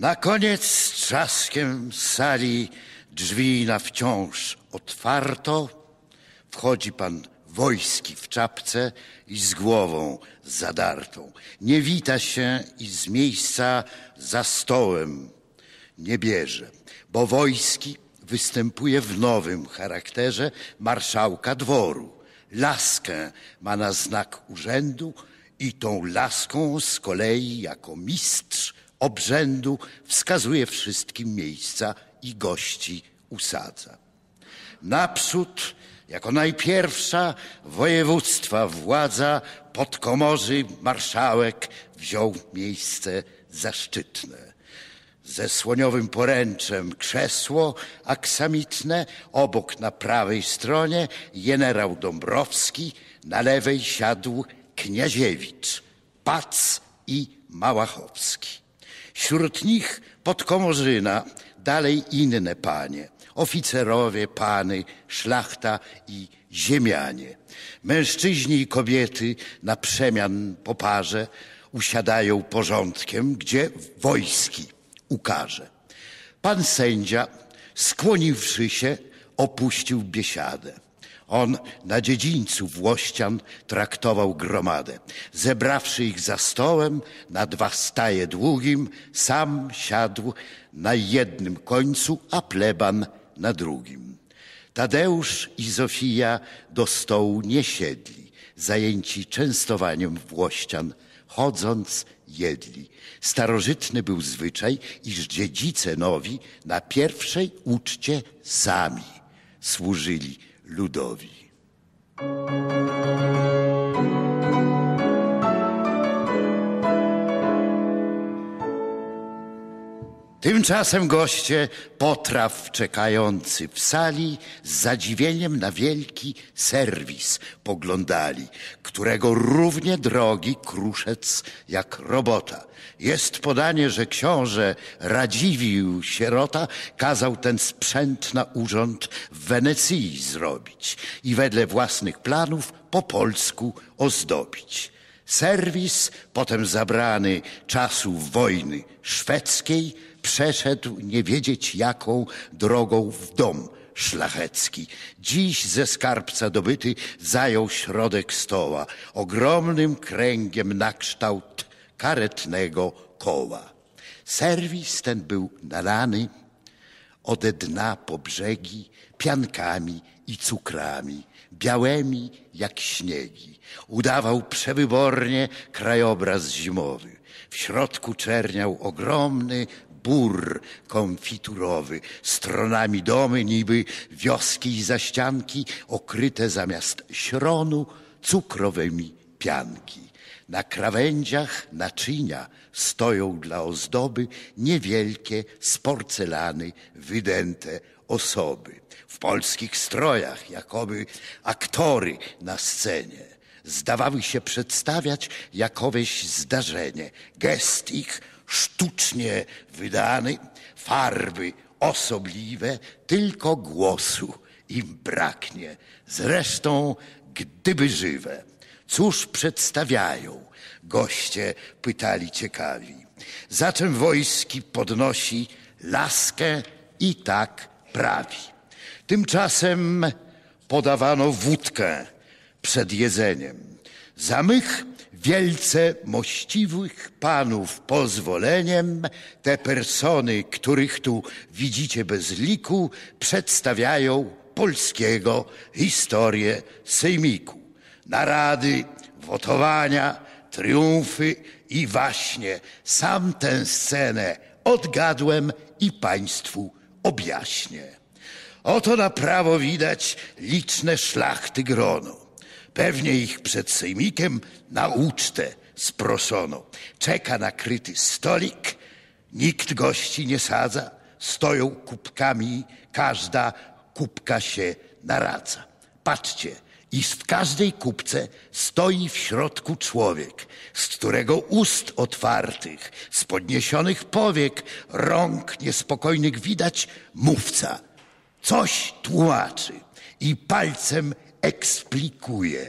Na koniec z trzaskiem z sali drzwi na wciąż otwarto. Wchodzi pan Wojski w czapce i z głową zadartą. Nie wita się i z miejsca za stołem nie bierze, bo Wojski występuje w nowym charakterze marszałka dworu. Laskę ma na znak urzędu i tą laską z kolei jako mistrz obrzędu wskazuje wszystkim miejsca i gości usadza. Naprzód, jako najpierwsza województwa władza podkomorzy marszałek wziął miejsce zaszczytne. Ze słoniowym poręczem krzesło aksamitne, obok na prawej stronie generał Dąbrowski, na lewej siadł Kniaziewicz, Pac i Małachowski. Wśród nich podkomorzyna, dalej inne panie, oficerowie, pany, szlachta i ziemianie. Mężczyźni i kobiety na przemian po parze usiadają porządkiem, gdzie Wojski ukaże. Pan sędzia, skłoniwszy się, opuścił biesiadę. On na dziedzińcu włościan traktował gromadę. Zebrawszy ich za stołem na 2 staje długim, sam siadł na jednym końcu, a pleban na drugim. Tadeusz i Zofija do stołu nie siedli, zajęci częstowaniem włościan, chodząc jedli. Starożytny był zwyczaj, iż dziedzice nowi na pierwszej uczcie sami służyli ludowi. Tymczasem goście potraw czekający w sali z zadziwieniem na wielki serwis poglądali, którego równie drogi kruszec jak robota. Jest podanie, że książę Radziwiłł sierota kazał ten sprzęt na urząd w Wenecji zrobić i wedle własnych planów po polsku ozdobić. Serwis, potem zabrany czasów wojny szwedzkiej, przeszedł nie wiedzieć jaką drogą w dom szlachecki. Dziś ze skarbca dobyty zajął środek stoła, ogromnym kręgiem na kształt karetnego koła. Serwis ten był nalany ode dna po brzegi piankami i cukrami, białymi jak śniegi. Udawał przewybornie krajobraz zimowy. W środku czerniał ogromny bór konfiturowy, stronami domy niby wioski i zaścianki, okryte zamiast śronu cukrowymi pianki. Na krawędziach naczynia stoją dla ozdoby niewielkie z porcelany wydęte osoby. W polskich strojach, jakoby aktory na scenie. Zdawały się przedstawiać jakoweś zdarzenie. Gest ich sztucznie wydany, farby osobliwe, tylko głosu im braknie. Zresztą, gdyby żywe, cóż przedstawiają? Goście pytali ciekawi. Za czym Wojski podnosi laskę i tak prawi. Tymczasem podawano wódkę przed jedzeniem. Za mych wielce mościwych panów pozwoleniem te persony, których tu widzicie bez liku, przedstawiają polskiego historię sejmiku. Narady, wotowania, triumfy i waśnie. Sam tę scenę odgadłem i państwu objaśnię. Oto na prawo widać liczne szlachty grono. Pewnie ich przed sejmikiem na ucztę sproszono. Czeka nakryty stolik, nikt gości nie sadza. Stoją kubkami, każda kubka się naradza. Patrzcie, i w każdej kubce stoi w środku człowiek, z którego ust otwartych, z podniesionych powiek, rąk niespokojnych widać mówca. Coś tłumaczy i palcem eksplikuje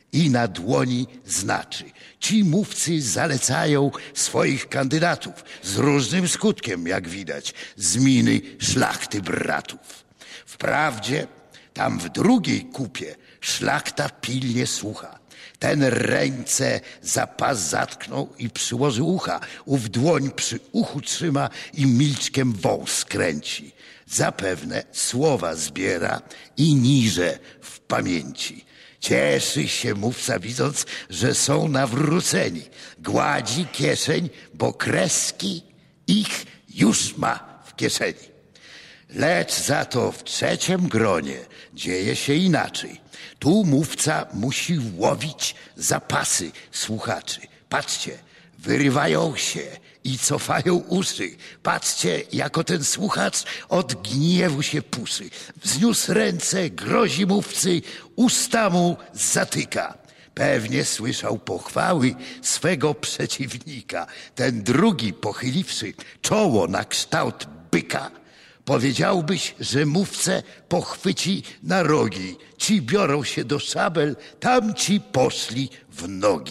i na dłoni znaczy. Ci mówcy zalecają swoich kandydatów z różnym skutkiem, jak widać, z miny szlachty bratów. Wprawdzie tam w drugiej kupie szlachta pilnie słucha. Ten ręce za pas zatknął i przyłoży ucha, ów dłoń przy uchu trzyma i milczkiem wąs kręci. Zapewne słowa zbiera i niże w pamięci. Cieszy się mówca, widząc, że są nawróceni. Gładzi kieszeń, bo kreski ich już ma w kieszeni. Lecz za to w trzecim gronie dzieje się inaczej. Tu mówca musi łowić zapasy słuchaczy. Patrzcie, wyrywają się i cofają uszy. Patrzcie, jako ten słuchacz od gniewu się puszy. Wzniósł ręce, grozi mówcy, usta mu zatyka. Pewnie słyszał pochwały swego przeciwnika. Ten drugi, pochyliwszy czoło na kształt byka, powiedziałbyś, że mówcę pochwyci na rogi. Ci biorą się do szabel, tamci poszli w nogi.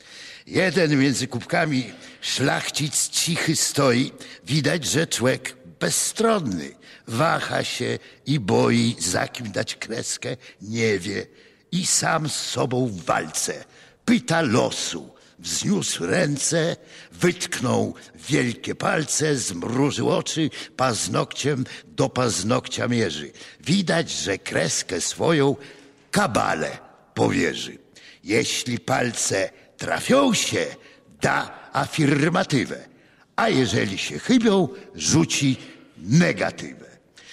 Jeden między kubkami szlachcic cichy stoi. Widać, że człowiek bezstronny. Waha się i boi, za kim dać kreskę, nie wie. I sam z sobą w walce. Pyta losu. Wzniósł ręce, wytknął wielkie palce, zmrużył oczy, paznokciem do paznokcia mierzy. Widać, że kreskę swoją kabale powierzy. Jeśli palce trafią się, da afirmatywę, a jeżeli się chybią, rzuci negatywę.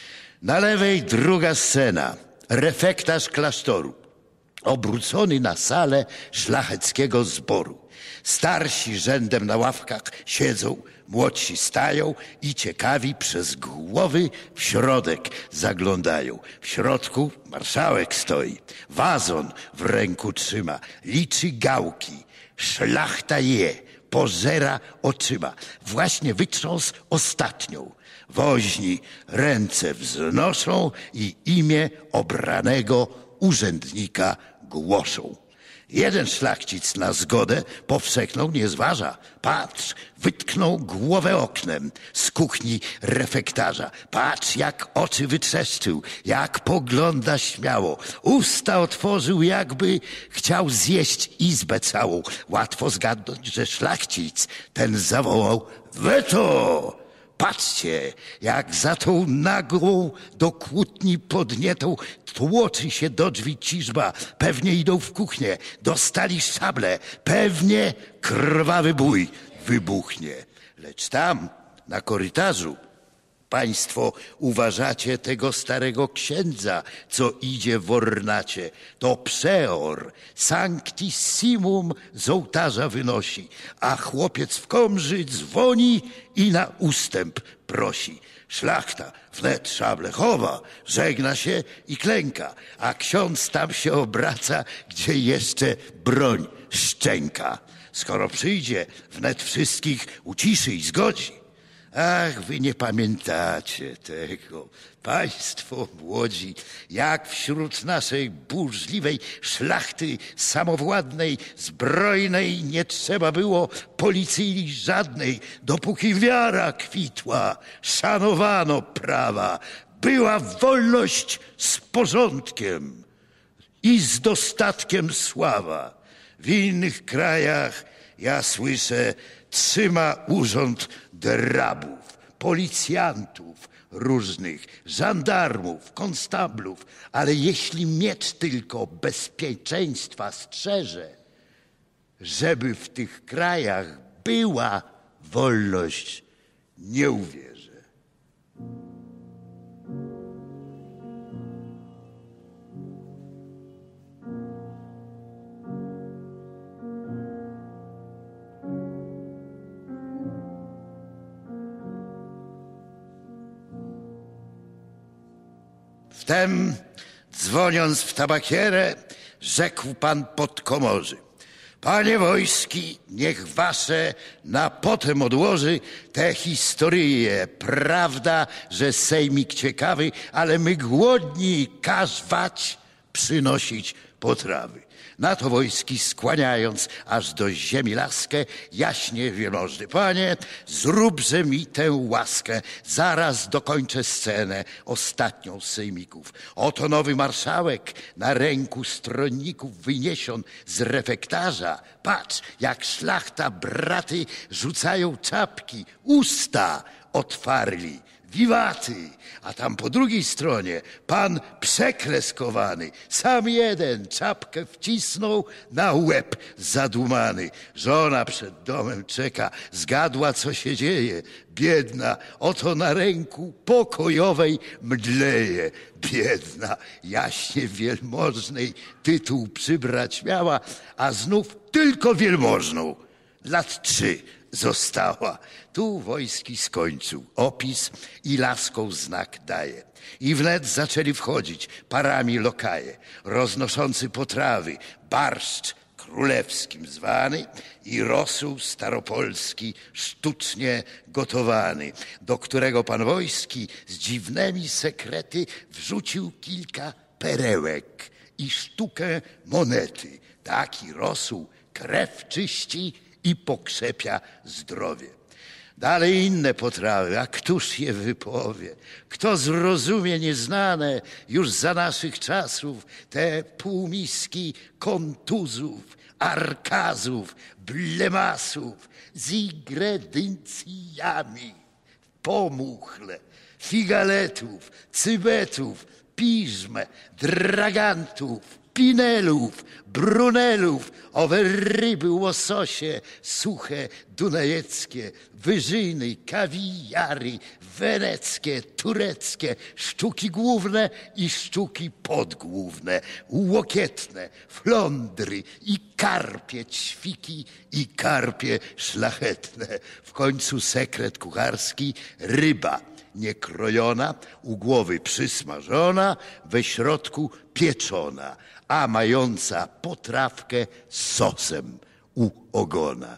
Na lewej druga scena. Refektarz klasztoru, obrócony na salę szlacheckiego zboru. Starsi rzędem na ławkach siedzą, młodsi stają i ciekawi przez głowy w środek zaglądają. W środku marszałek stoi, wazon w ręku trzyma, liczy gałki, szlachta je, pożera oczyma. Właśnie wytrząsł ostatnią. Woźni ręce wznoszą i imię obranego urzędnika głoszą. Jeden szlachcic na zgodę powszechną nie zważa. Patrz, wytknął głowę oknem z kuchni refektarza. Patrz, jak oczy wytrzeszczył, jak pogląda śmiało. Usta otworzył, jakby chciał zjeść izbę całą. Łatwo zgadnąć, że szlachcic ten zawołał: weto! Patrzcie, jak za tą nagłą do kłótni podnietą tłoczy się do drzwi ciżba. Pewnie idą w kuchnię, dostali szable, pewnie krwawy bój wybuchnie. Lecz tam, na korytarzu, państwo uważacie tego starego księdza, co idzie w ornacie. To przeor, sanctissimum z ołtarza wynosi, a chłopiec w komży dzwoni i na ustęp prosi. Szlachta wnet szable chowa, żegna się i klęka, a ksiądz tam się obraca, gdzie jeszcze broń szczęka. Skoro przyjdzie, wnet wszystkich uciszy i zgodzi. Ach, wy nie pamiętacie tego, państwo młodzi, jak wśród naszej burzliwej szlachty samowładnej, zbrojnej nie trzeba było policji żadnej, dopóki wiara kwitła, szanowano prawa, była wolność z porządkiem i z dostatkiem sława. W innych krajach, ja słyszę, trzyma urząd drabów, policjantów różnych, żandarmów, konstablów, ale jeśli miecz tylko bezpieczeństwa strzeże, żeby w tych krajach była wolność, nie uwierzę. Wtem, dzwoniąc w tabakierę, rzekł pan podkomorzy: panie wojski, niech wasze na potem odłoży te historyje. Prawda, że sejmik ciekawy, ale my głodni, każ wać przynosić potrawy. Na to wojski skłaniając aż do ziemi laskę, jaśnie wielmożny panie, zróbże mi tę łaskę, zaraz dokończę scenę ostatnią z sejmików. Oto nowy marszałek na ręku stronników wyniesion z refektarza. Patrz, jak szlachta braty rzucają czapki, usta otwarli. Wiwaty, a tam po drugiej stronie pan przekleskowany, sam jeden czapkę wcisnął, na łeb zadumany. Żona przed domem czeka, zgadła co się dzieje. Biedna, oto na ręku pokojowej mdleje. Biedna, jaśnie wielmożnej tytuł przybrać miała, a znów tylko wielmożną. Lat 3 została. Tu wojski skończył opis i laską znak daje. I wnet zaczęli wchodzić parami lokaje, roznoszący potrawy, barszcz królewskim zwany i rosół staropolski sztucznie gotowany, do którego pan wojski z dziwnymi sekrety wrzucił kilka perełek i sztukę monety. Taki rosół krew czyści i pokrzepia zdrowie. Dalej inne potrawy, a któż je wypowie? Kto zrozumie nieznane już za naszych czasów te półmiski kontuzów, arkazów, blemasów z ingredyncjami, pomuchle, figaletów, cybetów, piżm, dragantów, pinelów, brunelów, owe ryby, łososie, suche, dunajeckie, wyżyny, kawiary, weneckie, tureckie, sztuki główne i sztuki podgłówne, łokietne, flądry i karpie ćwiki i karpie szlachetne. W końcu sekret kucharski, ryba niekrojona, u głowy przysmażona, we środku pieczona, a mająca potrawkę z sosem u ogona.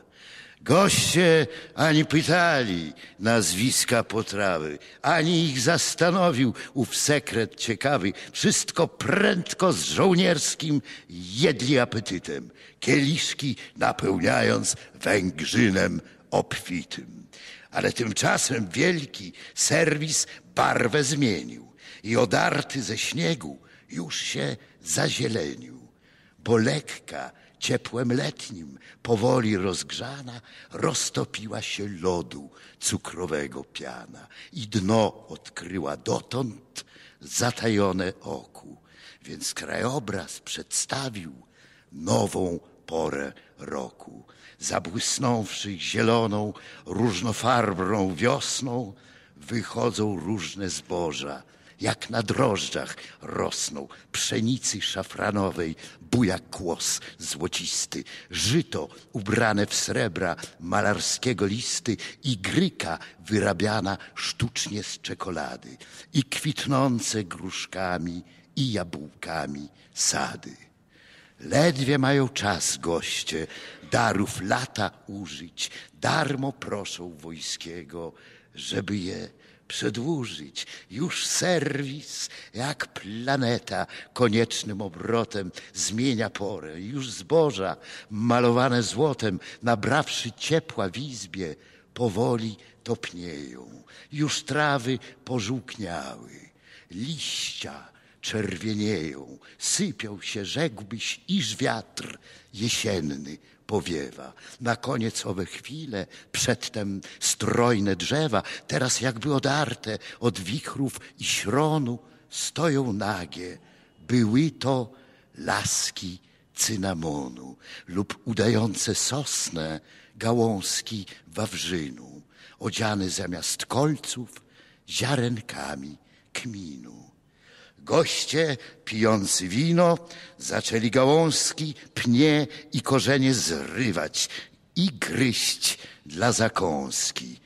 Goście ani pytali nazwiska potrawy, ani ich zastanowił ów sekret ciekawy. Wszystko prędko z żołnierskim jedli apetytem, kieliszki napełniając węgrzynem obfitym. Ale tymczasem wielki serwis barwę zmienił i odarty ze śniegu już się zazielenił, bo lekka, ciepłem letnim, powoli rozgrzana, roztopiła się lodu cukrowego piana i dno odkryła dotąd zatajone oku. Więc krajobraz przedstawił nową porę roku. Zabłysnąwszy zieloną, różnofarbną wiosną, wychodzą różne zboża, jak na drożdżach rosną. Pszenicy szafranowej buja kłos złocisty, żyto ubrane w srebra malarskiego listy i gryka wyrabiana sztucznie z czekolady i kwitnące gruszkami i jabłkami sady. Ledwie mają czas goście darów lata użyć, darmo proszą wojskiego, żeby je przedłużyć. Już serwis, jak planeta, koniecznym obrotem zmienia porę. Już zboża, malowane złotem, nabrawszy ciepła w izbie, powoli topnieją. Już trawy pożółkniały, liścia czerwienieją, sypią się, rzekłbyś, iż wiatr jesienny powiewa. Na koniec owe chwile, przedtem strojne drzewa, teraz jakby odarte od wichrów i śronu, stoją nagie. Były to laski cynamonu lub udające sosnę gałązki wawrzynu, odziane zamiast kolców ziarenkami kminu. Goście, pijący wino, zaczęli gałązki, pnie i korzenie zrywać i gryźć dla zakąski.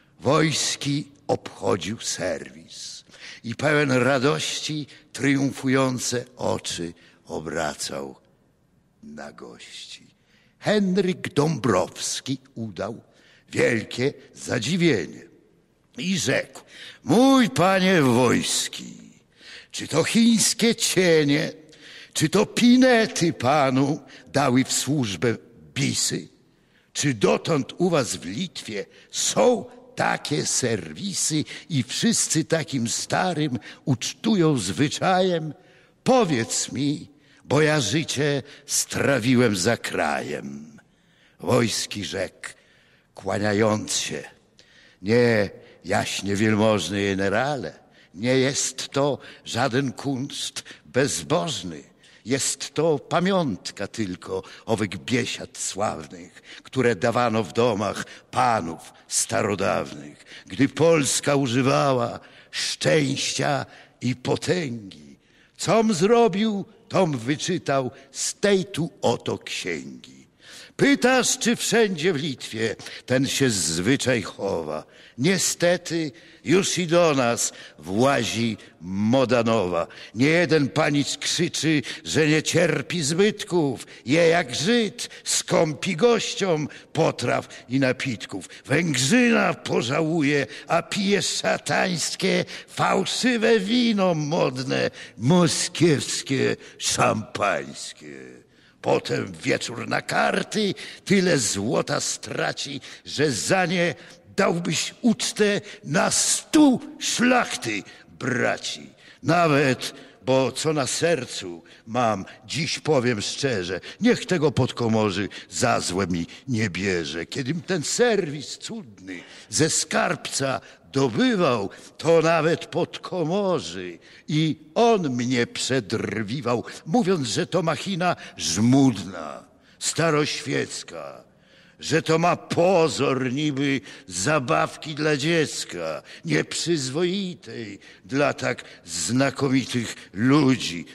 Wojski obchodził serwis i pełen radości triumfujące oczy obracał na gości. Henryk Dąbrowski udał wielkie zadziwienie i rzekł: mój panie wojski, czy to chińskie cienie, Czy to pinety panu dały w służbę bisy? Czy dotąd u was w Litwie są takie serwisy i wszyscy takim starym ucztują zwyczajem? Powiedz mi, bo ja życie strawiłem za krajem. Wojski rzekł, kłaniając się: nie, jaśnie wielmożny generale, nie jest to żaden kunszt bezbożny. Jest to pamiątka tylko owych biesiad sławnych, które dawano w domach panów starodawnych, gdy Polska używała szczęścia i potęgi. Com zrobił, tom wyczytał z tej tu oto księgi. Pytasz, czy wszędzie w Litwie ten się zwyczaj chowa. Niestety już i do nas włazi moda nowa. Nie jeden panicz krzyczy, że nie cierpi zbytków. Je jak Żyd, skąpi gościom potraw i napitków. Węgrzyna pożałuje, a pije szatańskie, fałszywe wino modne, moskiewskie, szampańskie. Potem wieczór na karty tyle złota straci, że za nie dałbyś ucztę na 100 szlachty braci. Nawet, bo co na sercu mam, dziś powiem szczerze, niech tego podkomorzy za złe mi nie bierze. Kiedym ten serwis cudny ze skarbca dobywał, to nawet podkomorzy i on mnie przedrwiwał, mówiąc, że to machina żmudna, staroświecka, że to ma pozór niby zabawki dla dziecka, nieprzyzwoitej dla tak znakomitych ludzi.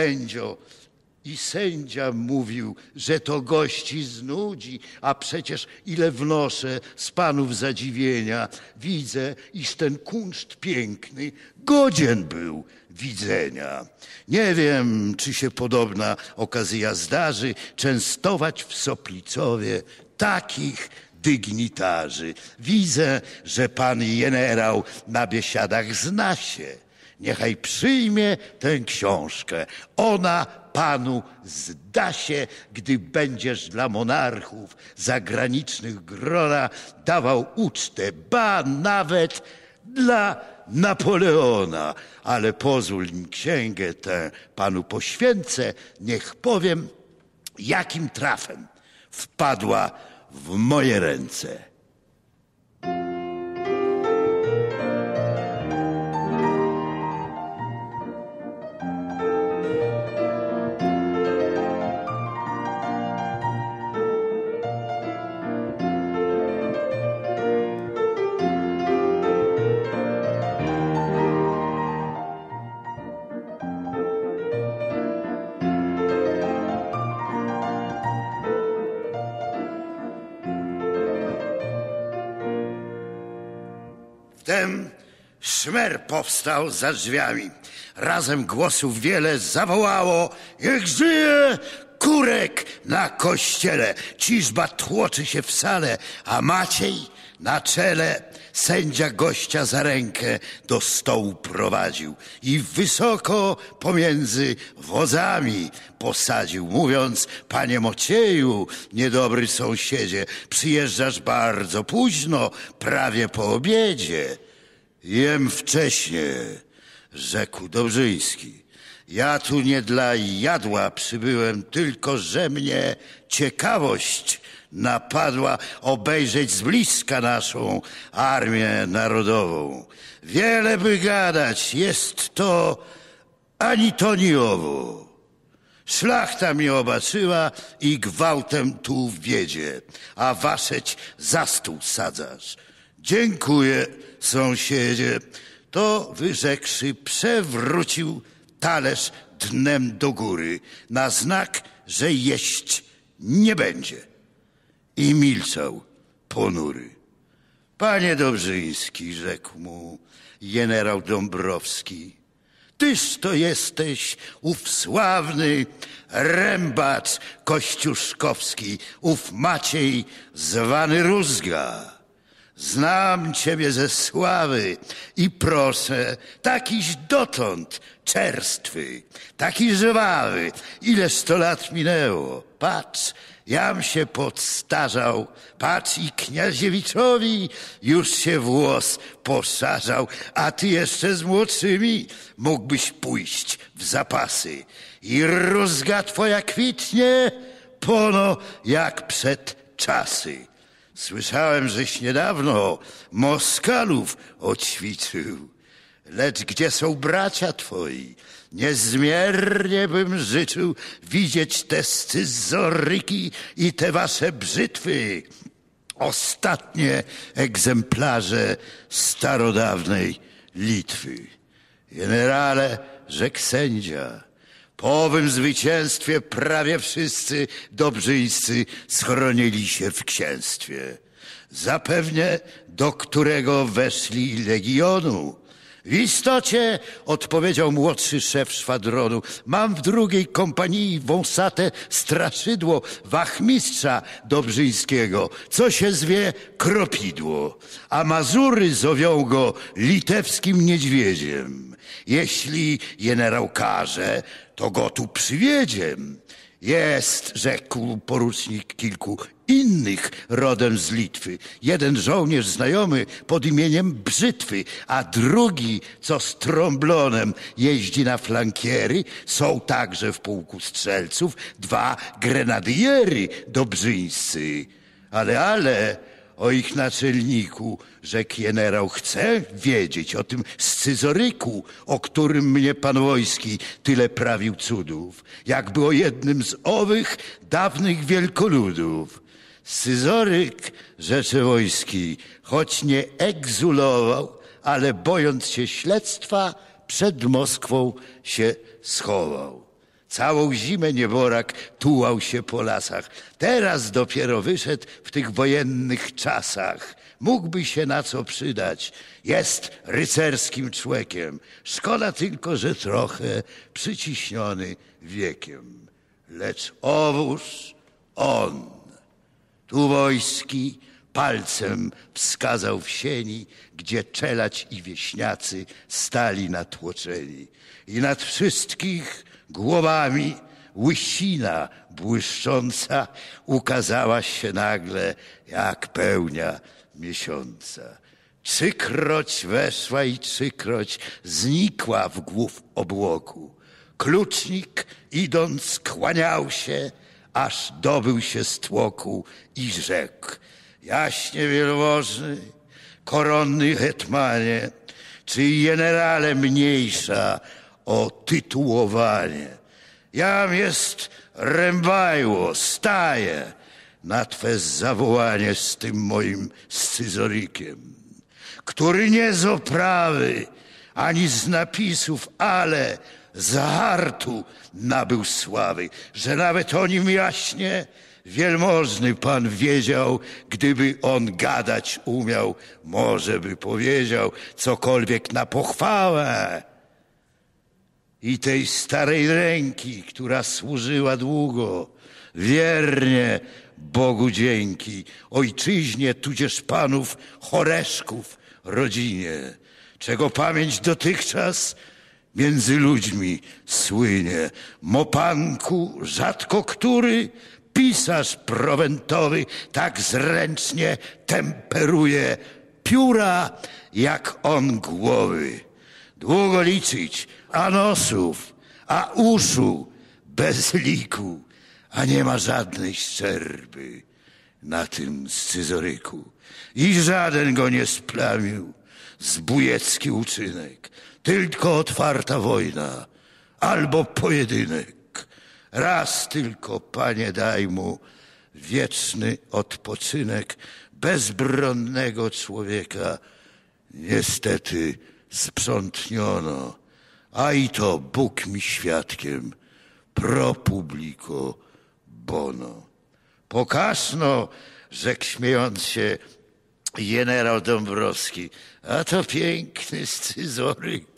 I sędzia mówił, że to gości znudzi, a przecież ile wnoszę z panów zadziwienia. Widzę, iż ten kunszt piękny godzien był widzenia. Nie wiem, czy się podobna okazja zdarzy częstować w Soplicowie takich dygnitarzy. Widzę, że pan generał na biesiadach zna się. Niechaj przyjmie tę książkę. Ona panu zda się, gdy będziesz dla monarchów zagranicznych grona dawał ucztę, ba nawet dla Napoleona. Ale pozwól mi księgę tę panu poświęcę, niech powiem, jakim trafem wpadła w moje ręce. Wtem szmer powstał za drzwiami. Razem głosów wiele zawołało: niech żyje Kurek na kościele. Ciżba tłoczy się w sale, a Maciej na czele. Sędzia gościa za rękę do stołu prowadził i wysoko pomiędzy wozami posadził, mówiąc: panie Mocieju, niedobry sąsiedzie, przyjeżdżasz bardzo późno, prawie po obiedzie. Jem wcześnie, rzekł Dobrzyński. Ja tu nie dla jadła przybyłem, tylko że mnie ciekawość napadła obejrzeć z bliska naszą armię narodową. Wiele by gadać, jest to ani to ni owo. Szlachta mnie obaczyła i gwałtem tu wiedzie, a waszeć za stół sadzasz. Dziękuję, sąsiedzie. To wyrzekłszy, przewrócił talerz dnem do góry na znak, że jeść nie będzie. I milczał ponury. Panie Dobrzyński, rzekł mu generał Dąbrowski, tyż to jesteś ów sławny rębacz kościuszkowski, ów Maciej zwany Rózga. znam ciebie ze sławy i proszę, takiś dotąd czerstwy, taki żwawy, ileż to lat minęło. Patrz, jam się podstarzał, patrz i kniaziewiczowi już się włos poszarzał, a ty jeszcze z młodszymi mógłbyś pójść w zapasy i rózga twoja kwitnie, pono jak przed czasy. Słyszałem, żeś niedawno Moskalów oćwiczył, lecz gdzie są bracia twoi? Niezmiernie bym życzył widzieć te scyzoryki i te wasze brzytwy. Ostatnie egzemplarze starodawnej Litwy. Generale, rzekł sędzia, po owym zwycięstwie prawie wszyscy dobrzyńscy schronili się w księstwie. Zapewne do którego weszli legionu. W istocie, odpowiedział młodszy szef szwadronu, mam w drugiej kompanii wąsate straszydło wachmistrza dobrzyńskiego, co się zwie Kropidło, a Mazury zowią go litewskim niedźwiedziem. Jeśli generał każe, to go tu przywiedziem. Jest, rzekł porucznik, kilku innych rodem z Litwy. Jeden żołnierz znajomy pod imieniem Brzytwy, a drugi, co z trąblonem jeździ na flankiery. Są także w pułku strzelców 2 grenadiery dobrzyńscy. Ale, o ich naczelniku, rzekł generał, chcę wiedzieć o tym scyzoryku, o którym mnie pan Wojski tyle prawił cudów, jakby o jednym z owych dawnych wielkoludów. Scyzoryk, rzecze Wojski, choć nie egzulował, ale bojąc się śledztwa, przed Moskwą się schował. Całą zimę nieborak tułał się po lasach. Teraz dopiero wyszedł w tych wojennych czasach. Mógłby się na co przydać. Jest rycerskim człowiekiem. Szkoda tylko, że trochę przyciśniony wiekiem. Lecz owóż on. Tu Wojski palcem wskazał w sieni, gdzie czelać i wieśniacy stali natłoczeni. I nad wszystkich głowami łysina błyszcząca ukazała się nagle jak pełnia miesiąca. Trzykroć weszła i trzykroć znikła w głów obłoku. Klucznik idąc kłaniał się, aż dobył się z tłoku i rzekł: jaśnie wielmożny, koronny hetmanie, czy generale mniejsza o tytułowanie. Jam jest rębajło, staję na twe zawołanie z tym moim scyzorykiem, który nie z oprawy, ani z napisów, ale z hartu nabył sławy, że nawet o nim jaśnie wielmożny pan wiedział, gdyby on gadać umiał, może by powiedział cokolwiek na pochwałę. I tej starej ręki, która służyła długo, wiernie Bogu dzięki, ojczyźnie, tudzież panów Horeszków rodzinie, czego pamięć dotychczas między ludźmi słynie. Mopanku rzadko który pisarz prowentowy tak zręcznie temperuje pióra, jak on głowy. Długo liczyć, a nosów, a uszu bez liku, a nie ma żadnej szczerby na tym scyzoryku. I żaden go nie splamił zbójecki uczynek, tylko otwarta wojna albo pojedynek. Raz tylko, Panie, daj mu wieczny odpoczynek. Bezbronnego człowieka niestety sprzątniono, a i to Bóg mi świadkiem, pro publico bono. Pokażno, rzekł śmiejąc się generał Dąbrowski, a to piękny scyzoryk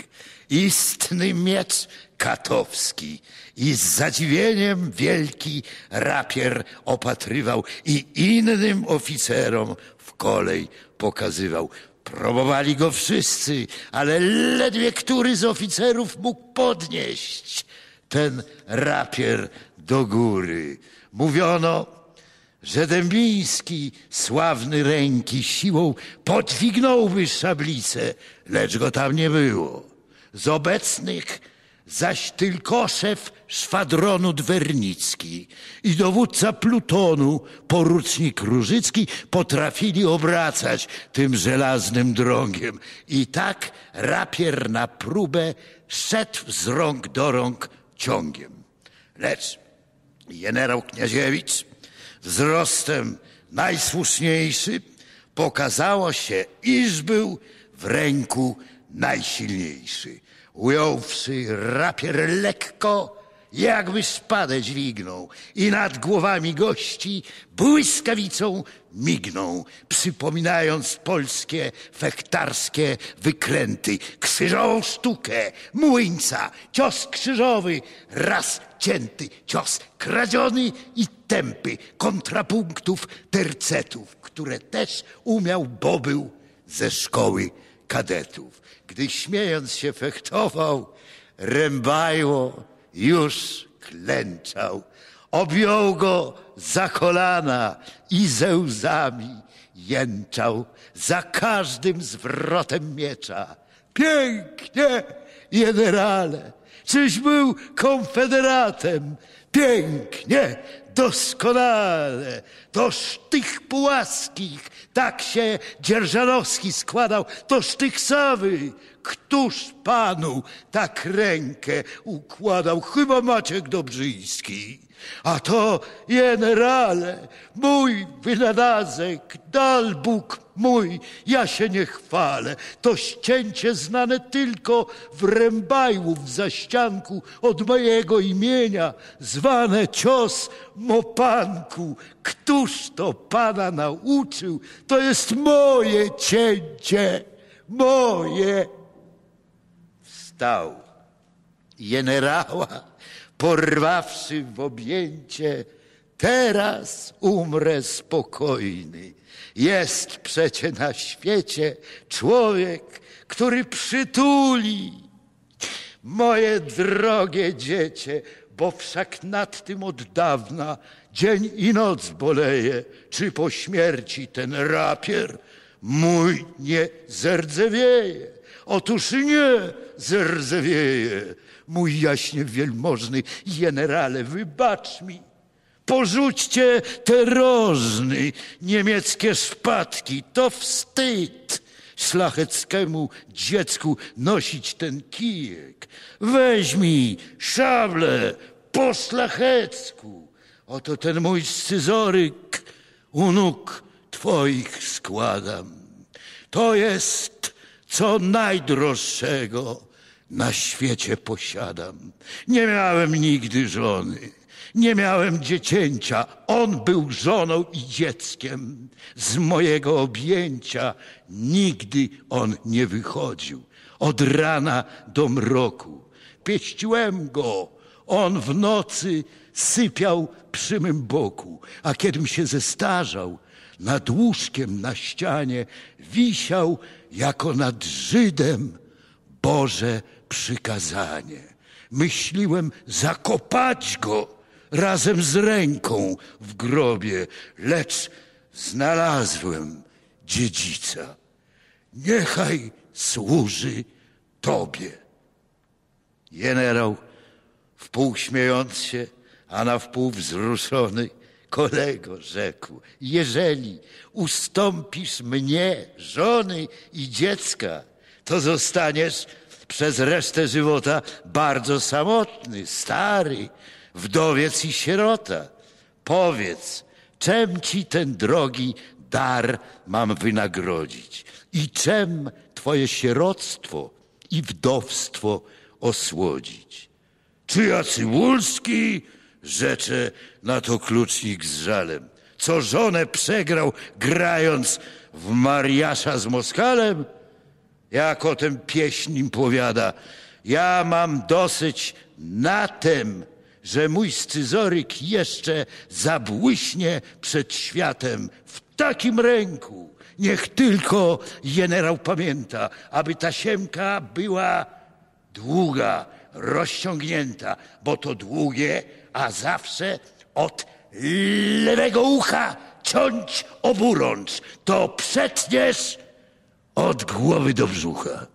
Istny miecz katowski. I z zadziwieniem wielki rapier opatrywał i innym oficerom w kolej pokazywał. Próbowali go wszyscy, ale ledwie który z oficerów mógł podnieść ten rapier do góry. Mówiono, że Dębiński, sławny ręki siłą, podźwignąłby szablicę, lecz go tam nie było. Z obecnych zaś tylko szef szwadronu Dwernicki i dowódca plutonu, porucznik Różycki, potrafili obracać tym żelaznym drągiem. I tak rapier na próbę szedł z rąk do rąk ciągiem. Lecz generał Kniaziewicz, wzrostem najsłuszniejszy, pokazało się, iż był w ręku najsilniejszy. Ująwszy rapier lekko, jakby szpadę dźwignął i nad głowami gości błyskawicą mignął, przypominając polskie fechtarskie wykręty, krzyżową sztukę, młyńca, cios krzyżowy, raz cięty, cios kradziony i tępy, kontrapunktów, tercetów, które też umiał, bo był ze szkoły kadetów. Gdy śmiejąc się fechtował, Rębajło już klęczał. Objął go za kolana i ze łzami jęczał za każdym zwrotem miecza. Pięknie, generale, czyś był konfederatem. Pięknie, doskonale, toż tych płaskich, tak się Dzierżanowski składał, toż tych sawy, któż panu tak rękę układał, chyba Maciek Dobrzyński. A to, generale, mój wynalazek, dal Bóg mój, ja się nie chwalę. To ścięcie znane tylko w Rębajłu w zaścianku od mojego imienia, zwane cios mopanku. Któż to pana nauczył? To jest moje cięcie, moje. Wstał generała, porwawszy w objęcie, teraz umrę spokojny. Jest przecie na świecie człowiek, który przytuli moje drogie dziecię, bo wszak nad tym od dawna dzień i noc boleje, czy po śmierci ten rapier mój nie zerdzewieje. Otóż nie zerdzewieje. Mój jaśnie wielmożny generale, wybacz mi. Porzućcie te rożny, niemieckie szpadki, to wstyd szlacheckiemu dziecku nosić ten kijek. Weźmij szablę po szlachecku. Oto ten mój scyzoryk u nóg twoich składam. To jest co najdroższego na świecie posiadam. Nie miałem nigdy żony, nie miałem dziecięcia. On był żoną i dzieckiem. Z mojego objęcia nigdy on nie wychodził. Od rana do mroku. Pieściłem go. On w nocy sypiał przy mym boku. A kiedym się zestarzał, nad łóżkiem na ścianie wisiał jako nad Żydem Boże przykazanie. Myśliłem zakopać go razem z ręką w grobie, lecz znalazłem dziedzica. Niechaj służy Tobie. Generał, wpół śmiejąc się, a na wpół wzruszony, kolego, rzekł, jeżeli ustąpisz mnie, żony i dziecka, to zostaniesz przez resztę żywota bardzo samotny, stary, wdowiec i sierota. Powiedz, czem ci ten drogi dar mam wynagrodzić i czem twoje sieroctwo i wdowstwo osłodzić? Czy ja Cybulski? Rzecze na to klucznik z żalem. Co żonę przegrał, grając w Mariasza z Moskalem? Jak o tym pieśń im powiada. Ja mam dosyć na tem, że mój scyzoryk jeszcze zabłyśnie przed światem w takim ręku. Niech tylko generał pamięta, aby tasiemka była długa, rozciągnięta, bo to długie, a zawsze od lewego ucha ciąć oburącz, to przetniesz od głowy do brzucha.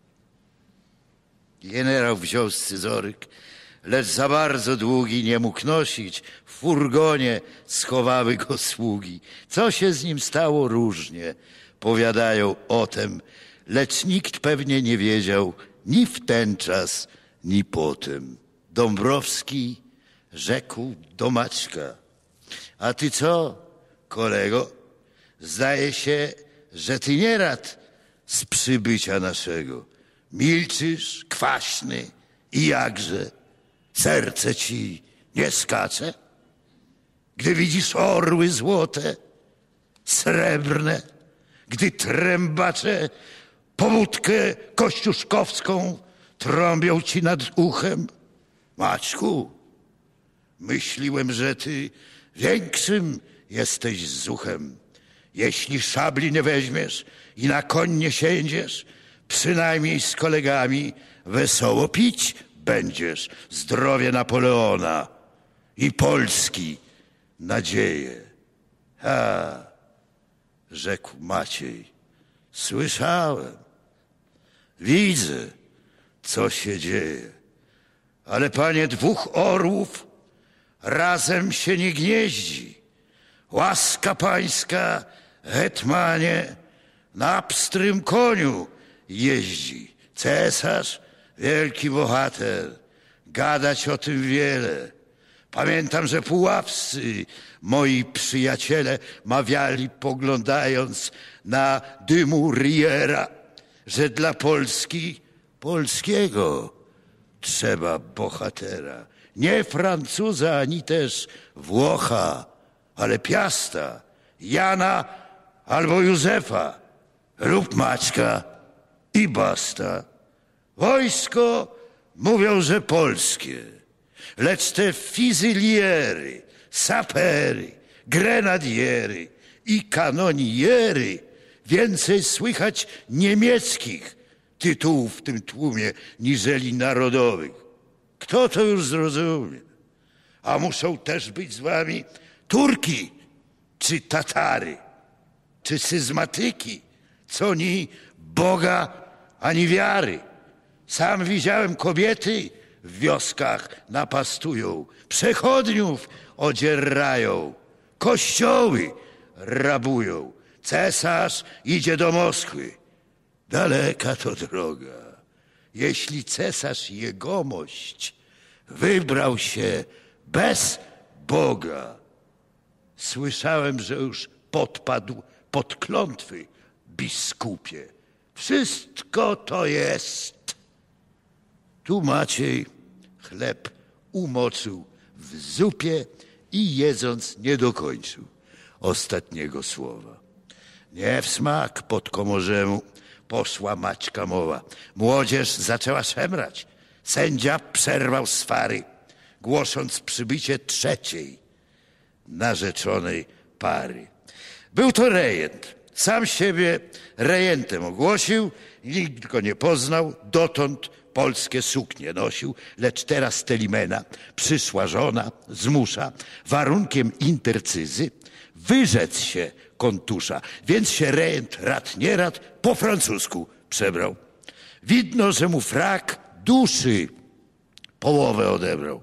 Generał wziął scyzoryk, lecz za bardzo długi nie mógł nosić. W furgonie schowały go sługi. Co się z nim stało różnie, powiadają o tem, lecz nikt pewnie nie wiedział ni w ten czas, ni potem. Dąbrowski rzekł do Maćka: a ty co, kolego? Zdaje się, że ty nie rad z przybycia naszego. Milczysz, kwaśny i jakże? Serce ci nie skacze? Gdy widzisz orły złote, srebrne, gdy trębacze pobudkę kościuszkowską trąbią ci nad uchem? Maćku, myśliłem, że ty większym jesteś zuchem. Jeśli szabli nie weźmiesz i na koń nie siędziesz, przynajmniej z kolegami wesoło pić będziesz. Zdrowie Napoleona i Polski nadzieję. A, rzekł Maciej, słyszałem, widzę, co się dzieje. Ale panie, dwóch orłów razem się nie gnieździ. Łaska pańska, hetmanie, na pstrym koniu jeździ. Cesarz, wielki bohater, gadać o tym wiele. Pamiętam, że puławscy moi przyjaciele mawiali, poglądając na Dumouriera, że dla Polski polskiego trzeba bohatera. Nie Francuza, ani też Włocha, ale Piasta, Jana albo Józefa lub Maćka i basta. Wojsko mówią, że polskie, lecz te fizyliery, sapery, grenadiery i kanoniery więcej słychać niemieckich tytułów w tym tłumie niżeli narodowych. Kto to już zrozumie? A muszą też być z wami Turki, czy Tatary, czy syzmatyki, co ni Boga, ani wiary. Sam widziałem, kobiety w wioskach napastują, przechodniów odzierają, kościoły rabują. Cesarz idzie do Moskwy. Daleka to droga. Jeśli cesarz jegomość wybrał się bez Boga, słyszałem, że już podpadł pod klątwy biskupie. Wszystko to jest. Tu Maciej chleb umoczył w zupie i jedząc nie dokończył ostatniego słowa. Nie w smak podkomorzemu poszła Maćka mowa. Młodzież zaczęła szemrać. Sędzia przerwał swary, głosząc przybycie trzeciej narzeczonej pary. Był to rejent. Sam siebie rejentem ogłosił, nikt go nie poznał, dotąd polskie suknie nosił, lecz teraz Telimena, przyszła żona, zmusza, warunkiem intercyzy, wyrzec się kontusza, więc się rejent rad nie rad po francusku przebrał. Widno, że mu frak duszy połowę odebrał.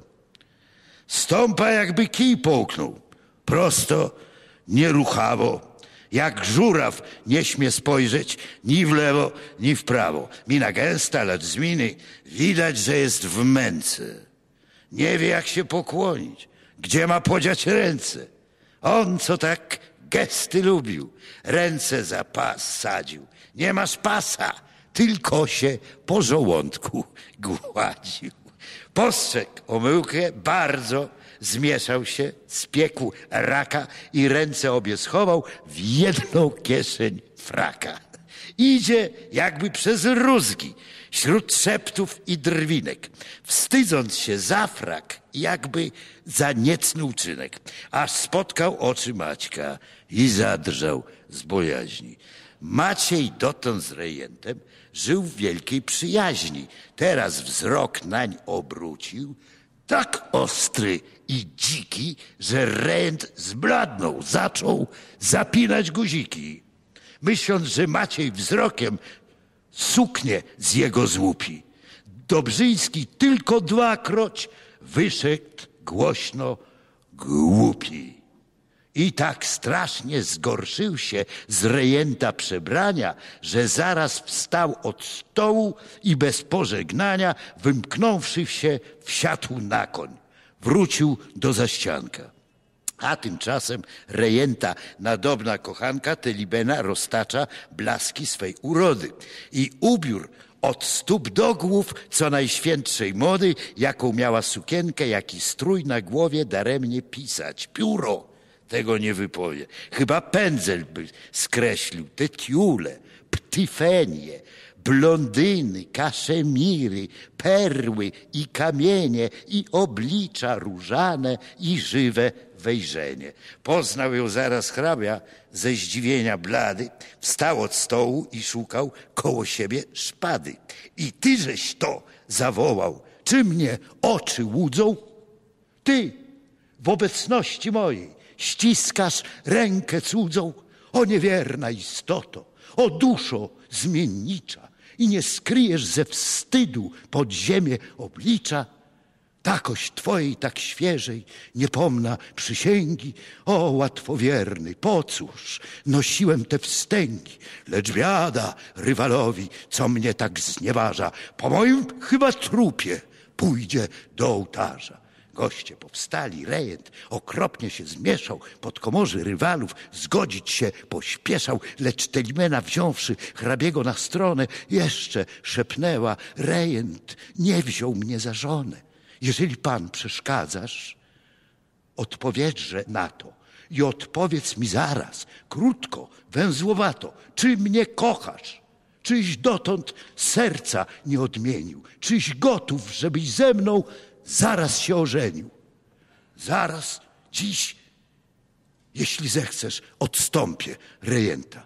Stąpa, jakby kij połknął, prosto, nieruchawo, jak żuraw nie śmie spojrzeć ni w lewo, ni w prawo. Mina gęsta, lecz z miny widać, że jest w męce. Nie wie, jak się pokłonić, gdzie ma podziać ręce. On, co tak gesty lubił, ręce za pas sadził. Nie masz pasa, tylko się po żołądku gładził. Postrzegł omyłkę bardzo, zmieszał się, spiekł raka i ręce obie schował w jedną kieszeń fraka. Idzie jakby przez rózgi, wśród szeptów i drwinek, wstydząc się za frak, jakby za niecny uczynek, aż spotkał oczy Maćka i zadrżał z bojaźni. Maciej dotąd z rejentem żył w wielkiej przyjaźni. Teraz wzrok nań obrócił, tak ostry i dziki, że rejent zbladnął, zaczął zapinać guziki, myśląc, że Maciej wzrokiem suknię z jego złupi. Dobrzyński tylko dwakroć wyszedł głośno głupi. I tak strasznie zgorszył się z rejenta przebrania, że zaraz wstał od stołu i bez pożegnania, wymknąwszy się, wsiadł na koń. Wrócił do zaścianka. A tymczasem rejenta nadobna kochanka Telibena roztacza blaski swej urody i ubiór od stóp do głów co najświętszej mody, jaką miała sukienkę, jaki strój na głowie daremnie pisać. Pióro tego nie wypowie. Chyba pędzel by skreślił te tiule, ptifenie, blondyny, kaszemiry, perły i kamienie i oblicza różane i żywe wejrzenie. Poznał ją zaraz hrabia, ze zdziwienia blady, wstał od stołu i szukał koło siebie szpady. I tyżeś to zawołał, czy mnie oczy łudzą? Ty w obecności mojej ściskasz rękę cudzą, o niewierna istoto, o duszo zmiennicza, i nie skryjesz ze wstydu pod ziemię oblicza. Takość twojej tak świeżej nie pomna przysięgi, o łatwowierny, po cóż nosiłem te wstęgi, lecz biada rywalowi, co mnie tak znieważa, po moim chyba trupie pójdzie do ołtarza. Goście powstali, rejent okropnie się zmieszał, pod komorzy rywalów zgodzić się pośpieszał, lecz Telimena wziąwszy hrabiego na stronę, jeszcze szepnęła: rejent nie wziął mnie za żonę. Jeżeli pan przeszkadzasz, odpowiedźże na to i odpowiedz mi zaraz, krótko, węzłowato, czy mnie kochasz? Czyś dotąd serca nie odmienił? Czyś gotów, żebyś ze mną zaraz się ożenił? Zaraz, dziś, jeśli zechcesz, odstąpię rejenta.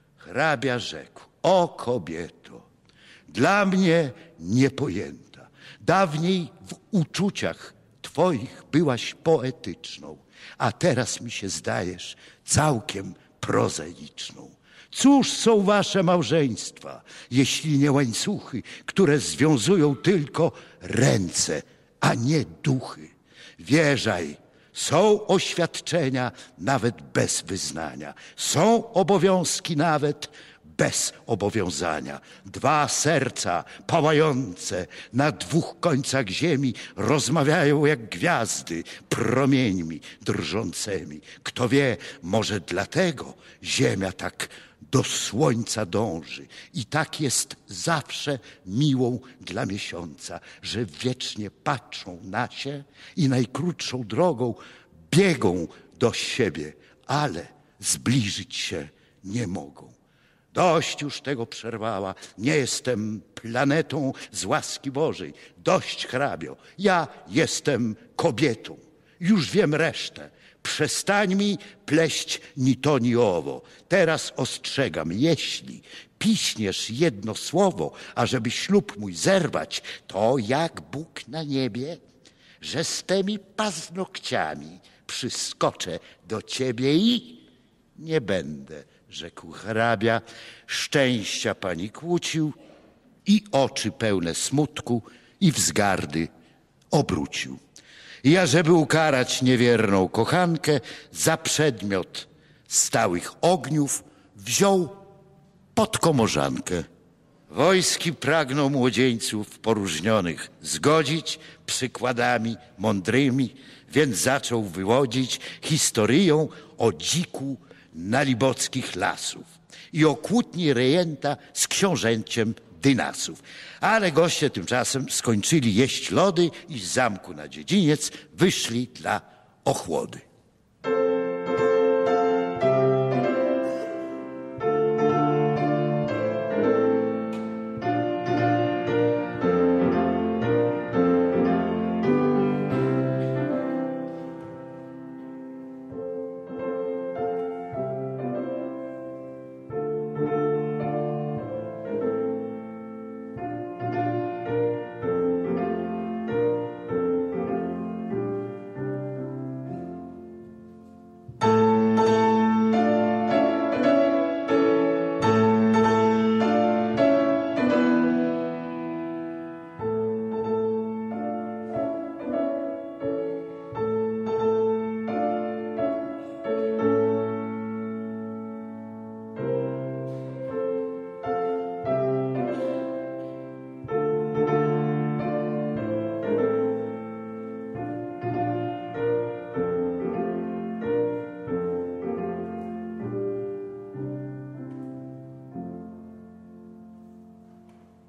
Hrabia rzekł: o kobieto, dla mnie niepojęta. Dawniej w uczuciach twoich byłaś poetyczną, a teraz mi się zdajesz całkiem prozaiczną. Cóż są wasze małżeństwa, jeśli nie łańcuchy, które związują tylko ręce, a nie duchy? Wierzaj, są oświadczenia nawet bez wyznania, są obowiązki nawet bez obowiązania. Dwa serca pałające na dwóch końcach ziemi rozmawiają jak gwiazdy promieńmi drżącymi. Kto wie, może dlatego ziemia tak do słońca dąży i tak jest zawsze miłą dla miesiąca, że wiecznie patrzą na się i najkrótszą drogą biegą do siebie, ale zbliżyć się nie mogą. Dość już tego przerwała, nie jestem planetą z łaski Bożej. Dość, hrabio, ja jestem kobietą. Już wiem resztę. Przestań mi pleść ni to, ni owo. Teraz ostrzegam, jeśli piśniesz jedno słowo, ażeby ślub mój zerwać, to jak Bóg na niebie, że z tymi paznokciami przyskoczę do ciebie i nie będę, rzekł hrabia, szczęścia pani kłócił i oczy pełne smutku i wzgardy obrócił. I ażeby ukarać niewierną kochankę, za przedmiot stałych ogniów wziął podkomorzankę. Wojski pragnął młodzieńców poróżnionych zgodzić przykładami mądrymi, więc zaczął wywodzić historyją o dziku nalibockich lasów i o kłótni rejenta z książęciem dynasów. Ale goście tymczasem skończyli jeść lody i z zamku na dziedziniec wyszli dla ochłody.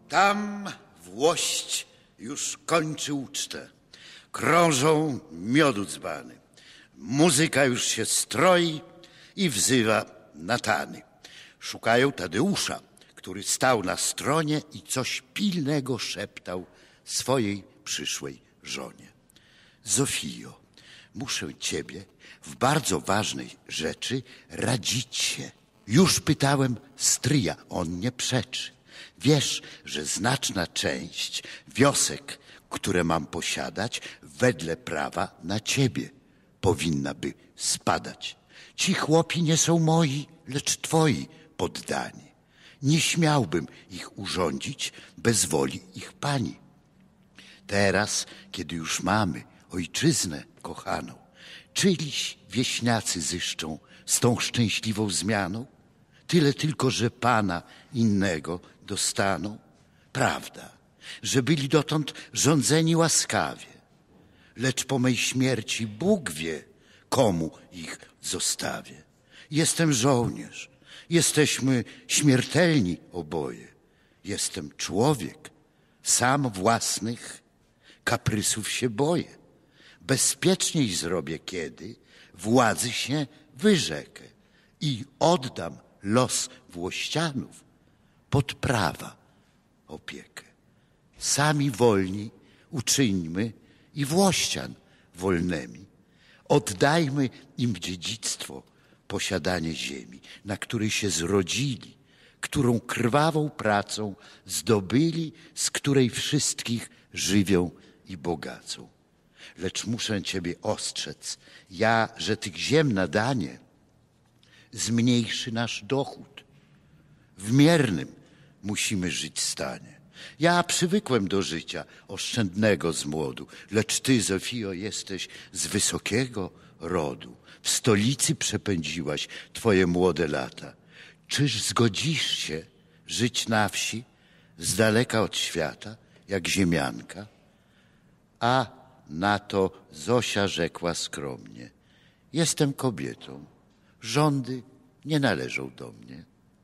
Tam włość już kończy ucztę. Krążą miodu dzbany. Muzyka już się stroi i wzywa Natany. Szukają Tadeusza, który stał na stronie i coś pilnego szeptał swojej przyszłej żonie. Zofio, muszę ciebie w bardzo ważnej rzeczy radzić się. Już pytałem stryja, on nie przeczy. Wiesz, że znaczna część wiosek, które mam posiadać, wedle prawa na ciebie powinna by spadać. Ci chłopi nie są moi, lecz twoi poddani. Nie śmiałbym ich urządzić bez woli ich pani. Teraz, kiedy już mamy ojczyznę kochaną, czyliś wieśniacy zyszczą z tą szczęśliwą zmianą? Tyle tylko, że pana innego dostaną. Prawda, że byli dotąd rządzeni łaskawie, lecz po mej śmierci Bóg wie, komu ich zostawię. Jestem żołnierz, jesteśmy śmiertelni oboje. Jestem człowiek, sam własnych kaprysów się boję. Bezpieczniej zrobię, kiedy władzy się wyrzekę i oddam los włościanów pod prawa opiekę. Sami wolni uczyńmy i włościan wolnymi. Oddajmy im w dziedzictwo posiadanie ziemi, na której się zrodzili, którą krwawą pracą zdobyli, z której wszystkich żywią i bogacą. Lecz muszę ciebie ostrzec, że tych ziem nadanie zmniejszy nasz dochód. W miernym musimy żyć stanie. Ja przywykłem do życia oszczędnego z młodu, lecz ty, Zofio, jesteś z wysokiego rodu. W stolicy przepędziłaś twoje młode lata. Czyż zgodzisz się żyć na wsi, z daleka od świata, jak ziemianka? A na to Zosia rzekła skromnie: jestem kobietą, rządy nie należą do mnie.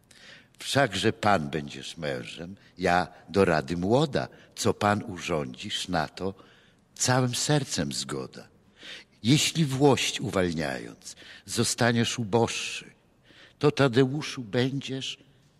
Wszakże pan będziesz mężem, ja do rady młoda, co pan urządzisz, na to całym sercem zgoda. Jeśli włość uwalniając zostaniesz uboższy, to Tadeuszu będziesz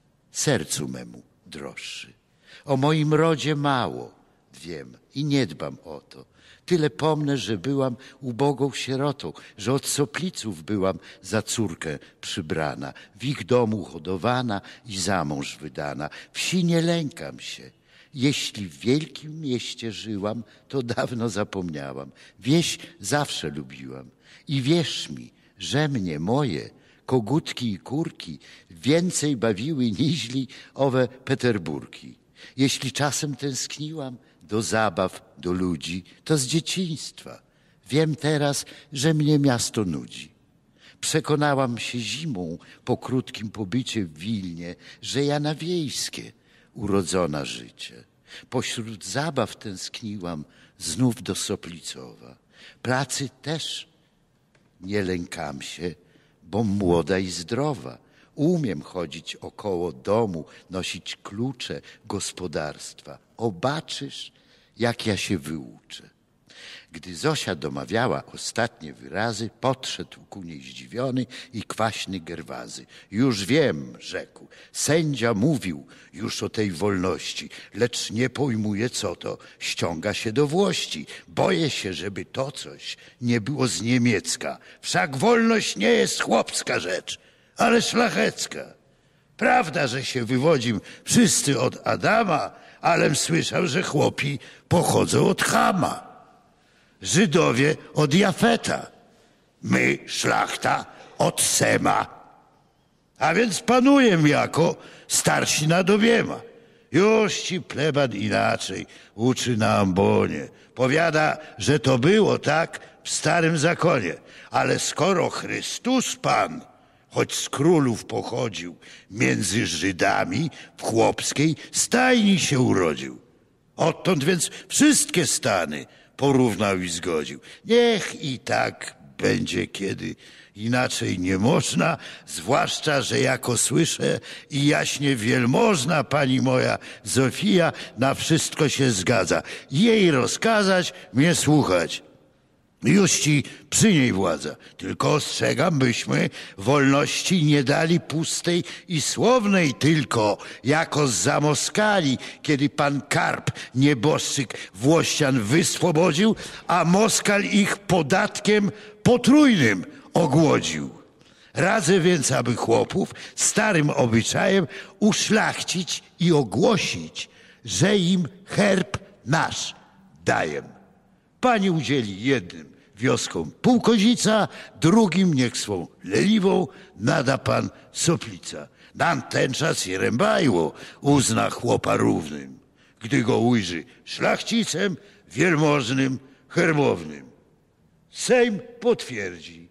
sercu memu droższy. O moim rodzie mało wiem i nie dbam o to. Tyle pomnę, że byłam ubogą sierotą, że od sopliców byłam za córkę przybrana, w ich domu hodowana i za mąż wydana. Wsi nie lękam się. Jeśli w wielkim mieście żyłam, to dawno zapomniałam. Wieś zawsze lubiłam. I wierz mi, że mnie moje kogutki i kurki więcej bawiły niźli owe Peterburki. Jeśli czasem tęskniłam do zabaw, do ludzi, to z dzieciństwa. Wiem teraz, że mnie miasto nudzi. Przekonałam się zimą po krótkim pobycie w Wilnie, że ja na wiejskie urodzona życie. Pośród zabaw tęskniłam znów do Soplicowa. Pracy też nie lękam się, bo młoda i zdrowa. Umiem chodzić około domu, nosić klucze gospodarstwa. Obaczysz, jak ja się wyuczę. Gdy Zosia domawiała ostatnie wyrazy, podszedł ku niej zdziwiony i kwaśny Gerwazy. Już wiem, rzekł, sędzia mówił już o tej wolności, lecz nie pojmuję, co to ściąga się do włości. Boję się, żeby to coś nie było z niemiecka. Wszak wolność nie jest chłopska rzecz, ale szlachecka. Prawda, że się wywodzim wszyscy od Adama, alem słyszał, że chłopi pochodzą od Chama. Żydowie od Jafeta, my, szlachta, od Sema. A więc panuję jako starsi nad obiema. Już ci pleban inaczej uczy na ambonie. Powiada, że to było tak w starym zakonie. Ale skoro Chrystus Pan, choć z królów pochodził, między Żydami w chłopskiej stajni się urodził. Odtąd więc wszystkie stany porównał i zgodził. Niech i tak będzie kiedy. Inaczej nie można, zwłaszcza, że jako słyszę i jaśnie wielmożna pani moja Zofia na wszystko się zgadza. Jej rozkazać, mnie słuchać. Już ci przy niej władza. Tylko ostrzegam, byśmy wolności nie dali pustej i słownej tylko, jako zza Moskali, kiedy pan Karp, nieboszczyk Włościan wyswobodził, a Moskal ich podatkiem potrójnym ogłodził. Radzę więc, aby chłopów starym obyczajem uszlachcić i ogłosić, że im herb nasz dajem. Pani udzieli jednym wioskom Półkozica, drugim niech swą leliwą nada pan Soplica. Nam ten czas i Rębajło uzna chłopa równym, gdy go ujrzy szlachcicem, wielmożnym, herbownym. Sejm potwierdzi,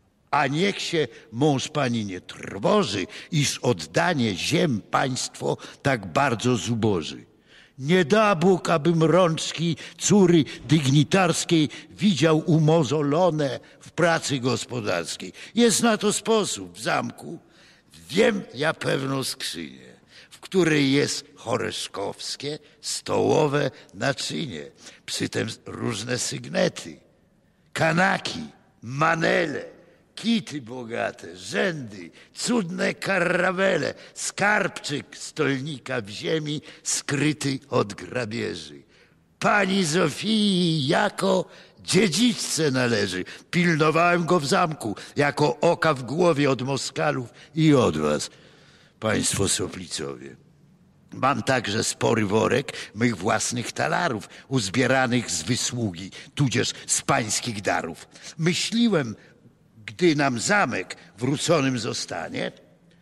a niech się mąż pani nie trwoży, iż oddanie ziem państwo tak bardzo zuboży. Nie da Bóg, abym rączki córy dygnitarskiej widział umozolone w pracy gospodarskiej. Jest na to sposób w zamku. Wiem ja pewną skrzynię, w której jest choreszkowskie, stołowe naczynie, przytem różne sygnety, kanaki, manele, kity bogate, rzędy, cudne karawele, skarbczyk stolnika w ziemi skryty od grabieży. Pani Zofii jako dziedziczce należy. Pilnowałem go w zamku, jako oka w głowie od Moskalów i od was, państwo Soplicowie. Mam także spory worek mych własnych talarów, uzbieranych z wysługi, tudzież z pańskich darów. Myśliłem, gdy nam zamek wróconym zostanie,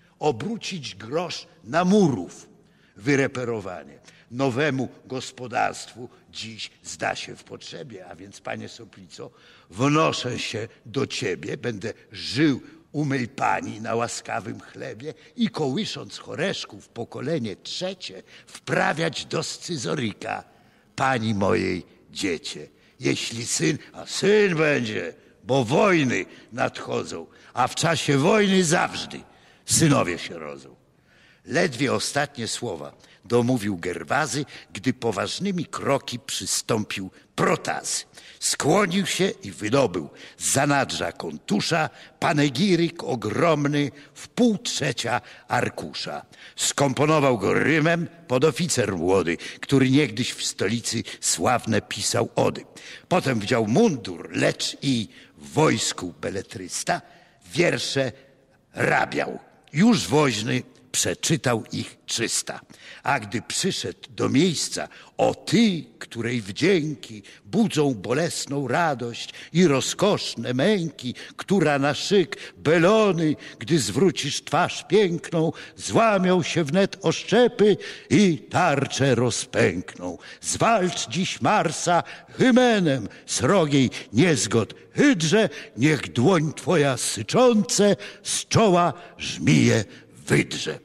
obrócić grosz na murów wyreperowanie. Nowemu gospodarstwu dziś zda się w potrzebie, a więc, panie Soplico, wnoszę się do ciebie, będę żył u mej pani na łaskawym chlebie i kołysząc choreszków pokolenie trzecie wprawiać do scyzoryka pani mojej dziecię. Jeśli syn, a syn będzie, bo wojny nadchodzą, a w czasie wojny zawsze synowie się rodzą. Ledwie ostatnie słowa domówił Gerwazy, gdy poważnymi kroki przystąpił Protazy. Skłonił się i wydobył z zanadrza kontusza panegiryk ogromny w 1,5 arkusza. Skomponował go rymem podoficer młody, który niegdyś w stolicy sławne pisał ody. Potem wdział mundur, lecz i w wojsku beletrysta wiersze rabiał. Już woźny przeczytał ich 300. A gdy przyszedł do miejsca, o ty, której wdzięki budzą bolesną radość i rozkoszne męki, która na szyk belony, gdy zwrócisz twarz piękną, złamią się wnet oszczepy i tarcze rozpękną. Zwalcz dziś Marsa hymenem srogiej niezgod hydrze, niech dłoń twoja syczące z czoła żmije wydrze.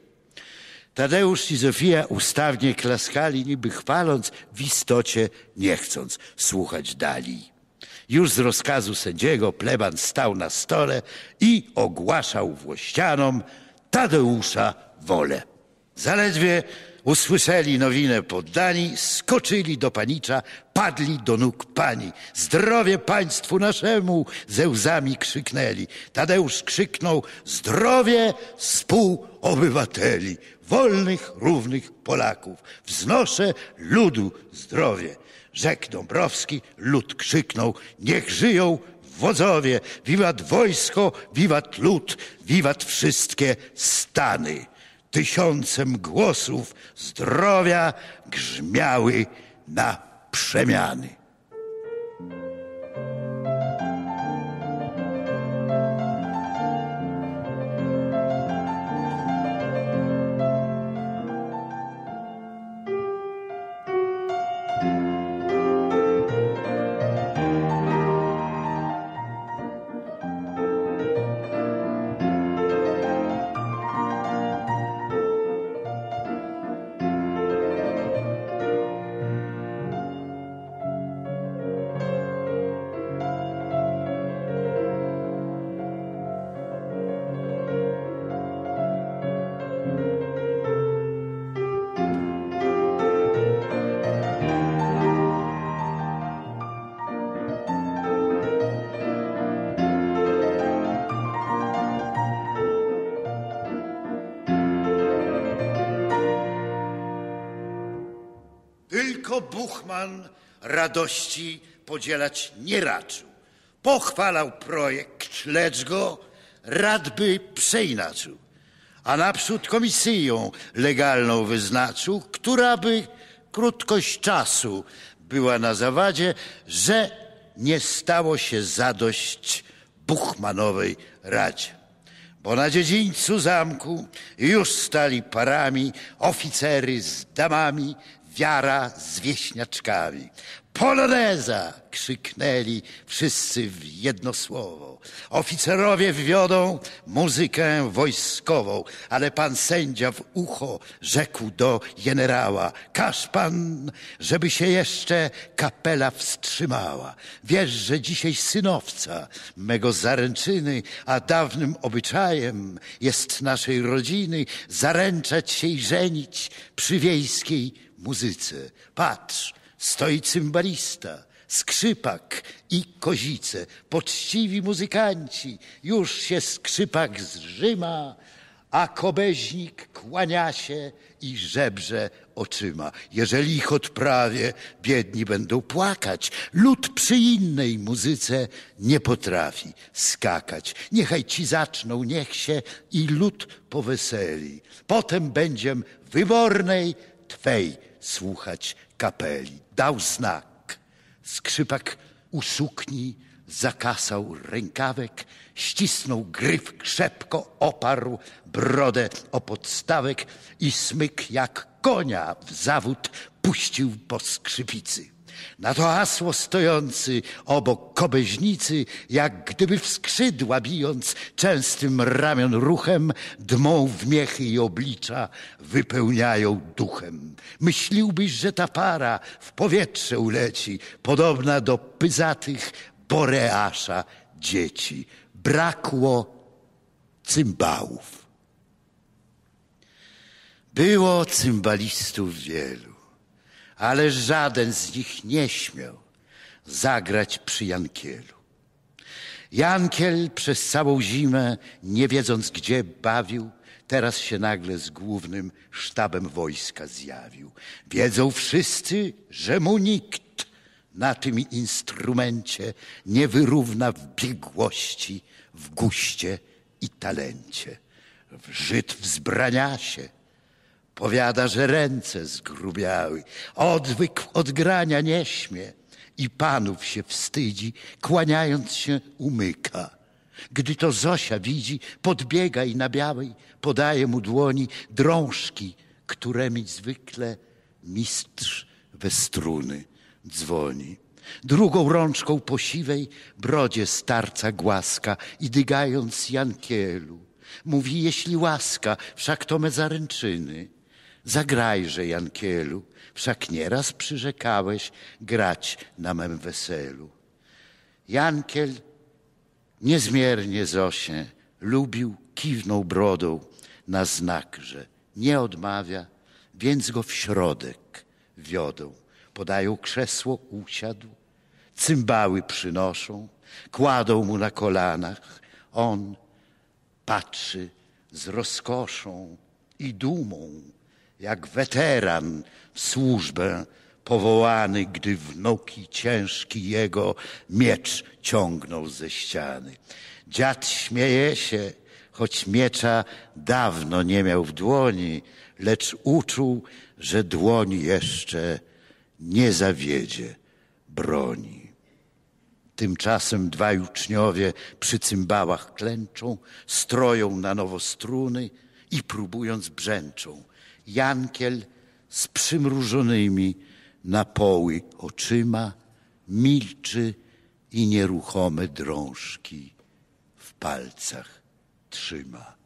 Tadeusz i Zofia ustawnie klaskali, niby chwaląc, w istocie nie chcąc słuchać dali. Już z rozkazu sędziego pleban stał na stole i ogłaszał włościanom Tadeusza wolę. Zaledwie usłyszeli nowinę poddani, skoczyli do panicza, padli do nóg pani. Zdrowie państwu naszemu, ze łzami krzyknęli. Tadeusz krzyknął, zdrowie współobywateli, wolnych, równych Polaków. Wznoszę ludu zdrowie. Rzekł Dąbrowski, lud krzyknął, niech żyją wodzowie, wiwat wojsko, wiwat lud, wiwat wszystkie stany. Tysiącem głosów zdrowia grzmiały na przemiany. Tylko Buchman radości podzielać nie raczył. Pochwalał projekt, lecz go rad by przeinaczył. A naprzód komisyją legalną wyznaczył, która by krótkość czasu była na zawadzie, że nie stało się zadość Buchmanowej radzie. Bo na dziedzińcu zamku już stali parami oficery z damami, wiara z wieśniaczkami. Poloneza! Krzyknęli wszyscy w jedno słowo. Oficerowie wiodą muzykę wojskową, ale pan sędzia w ucho rzekł do generała: każ pan, żeby się jeszcze kapela wstrzymała. Wiesz, że dzisiaj synowca mego zaręczyny, a dawnym obyczajem jest naszej rodziny zaręczać się i żenić przy wiejskiej muzyce. Patrz, stoi cymbalista, skrzypak i kozice, poczciwi muzykanci. Już się skrzypak zrzyma, a kobeźnik kłania się i żebrze oczyma. Jeżeli ich odprawię, biedni będą płakać. Lud przy innej muzyce nie potrafi skakać. Niechaj ci zaczną, niech się i lud poweseli. Potem będziem wybornej twej słuchać kapeli. Dał znak. Skrzypak u sukni zakasał rękawek, ścisnął gryf krzepko, oparł brodę o podstawek i smyk jak konia w zawód puścił po skrzypicy. Na to hasło stojący obok kobeźnicy, jak gdyby w skrzydła bijąc, częstym ramion ruchem, dmą w miechy i oblicza wypełniają duchem. Myśliłbyś, że ta para w powietrze uleci, podobna do pyzatych Boreasza dzieci. Brakło cymbałów. Było cymbalistów wielu, ale żaden z nich nie śmiał zagrać przy Jankielu. Jankiel przez całą zimę, nie wiedząc gdzie bawił, teraz się nagle z głównym sztabem wojska zjawił. Wiedzą wszyscy, że mu nikt na tym instrumencie nie wyrówna w biegłości, w guście i talencie. W Żyd wzbrania się. Powiada, że ręce zgrubiały, odwyk od grania nie śmie i panów się wstydzi, kłaniając się umyka. Gdy to Zosia widzi, podbiega i na białej podaje mu dłoni drążki, któremi zwykle mistrz we struny dzwoni. Drugą rączką po siwej brodzie starca głaska i dygając Jankielu mówi: jeśli łaska, wszak to me zaręczyny. Zagrajże, Jankielu, wszak nieraz przyrzekałeś grać na mem weselu. Jankiel niezmiernie Zosię lubił, kiwnął brodą na znak, że nie odmawia, więc go w środek wiodą. Podają krzesło, usiadł, cymbały przynoszą, kładą mu na kolanach. On patrzy z rozkoszą i dumą, jak weteran w służbę powołany, gdy w nogi ciężki jego miecz ciągnął ze ściany. Dziad śmieje się, choć miecza dawno nie miał w dłoni, lecz uczuł, że dłoń jeszcze nie zawiedzie broni. Tymczasem dwaj uczniowie przy cymbałach klęczą, stroją na nowo struny i próbując brzęczą. Jankiel z przymrużonymi na poły oczyma milczy i nieruchome drążki w palcach trzyma.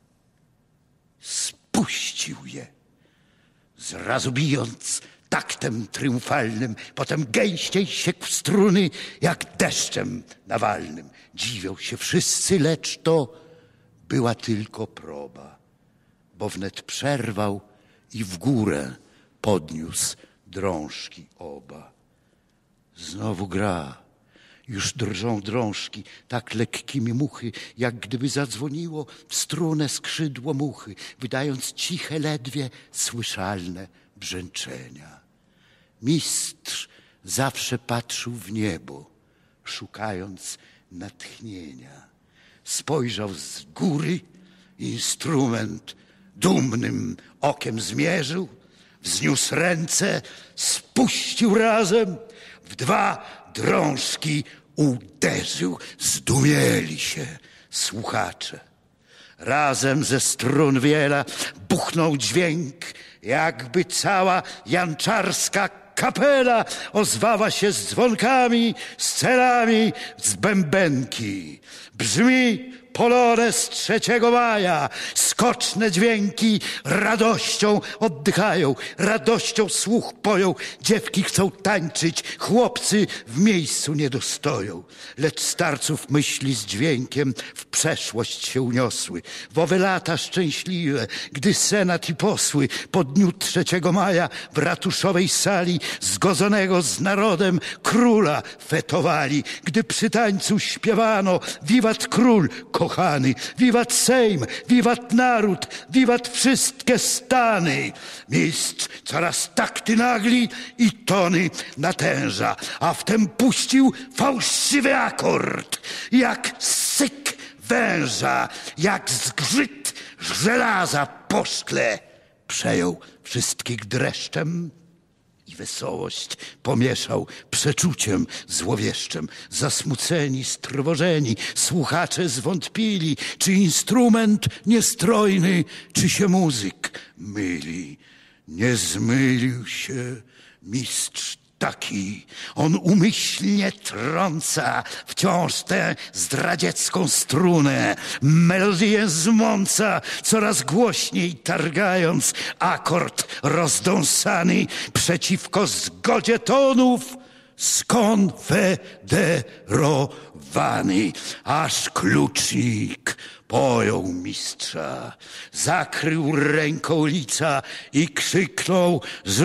Spuścił je, zrazu bijąc taktem triumfalnym, potem gęściej siekł w struny jak deszczem nawalnym. Dziwią się wszyscy, lecz to była tylko próba, bo wnet przerwał i w górę podniósł drążki oba. Znowu gra, już drżą drążki, tak lekkimi muchy, jak gdyby zadzwoniło w strunę skrzydło muchy, wydając ciche, ledwie słyszalne brzęczenia. Mistrz zawsze patrzył w niebo, szukając natchnienia. Spojrzał z góry, instrument dumnym okiem zmierzył, wzniósł ręce, spuścił razem, w dwa drążki uderzył. Zdumieli się słuchacze. Razem ze strun wiela buchnął dźwięk, jakby cała janczarska kapela ozwała się z dzwonkami, z celami, z bębenki. Brzmi polonez 3 maja, skoczne dźwięki radością oddychają, radością słuch poją. Dziewki chcą tańczyć, chłopcy w miejscu nie dostoją. Lecz starców myśli z dźwiękiem w przeszłość się uniosły. W owe lata szczęśliwe, gdy senat i posły po dniu 3 maja w ratuszowej sali zgodzonego z narodem króla fetowali. Gdy przy tańcu śpiewano wiwat król kochany, wiwat Sejm, wiwat naród, wiwat wszystkie stany. Mistrz coraz takty nagli i tony natęża, a wtem puścił fałszywy akord, jak syk węża, jak zgrzyt żelaza po szkle. Przejął wszystkich dreszczem i wesołość pomieszał przeczuciem złowieszczem. Zasmuceni, strwożeni, słuchacze zwątpili, czy instrument niestrojny, czy się muzyk myli. Nie zmylił się mistrz taki. On umyślnie trąca wciąż tę zdradziecką strunę. Melodię zmąca, coraz głośniej targając akord rozdąsany przeciwko zgodzie tonów skonfederowany. Aż klucznik pojął mistrza, zakrył ręką lica i krzyknął: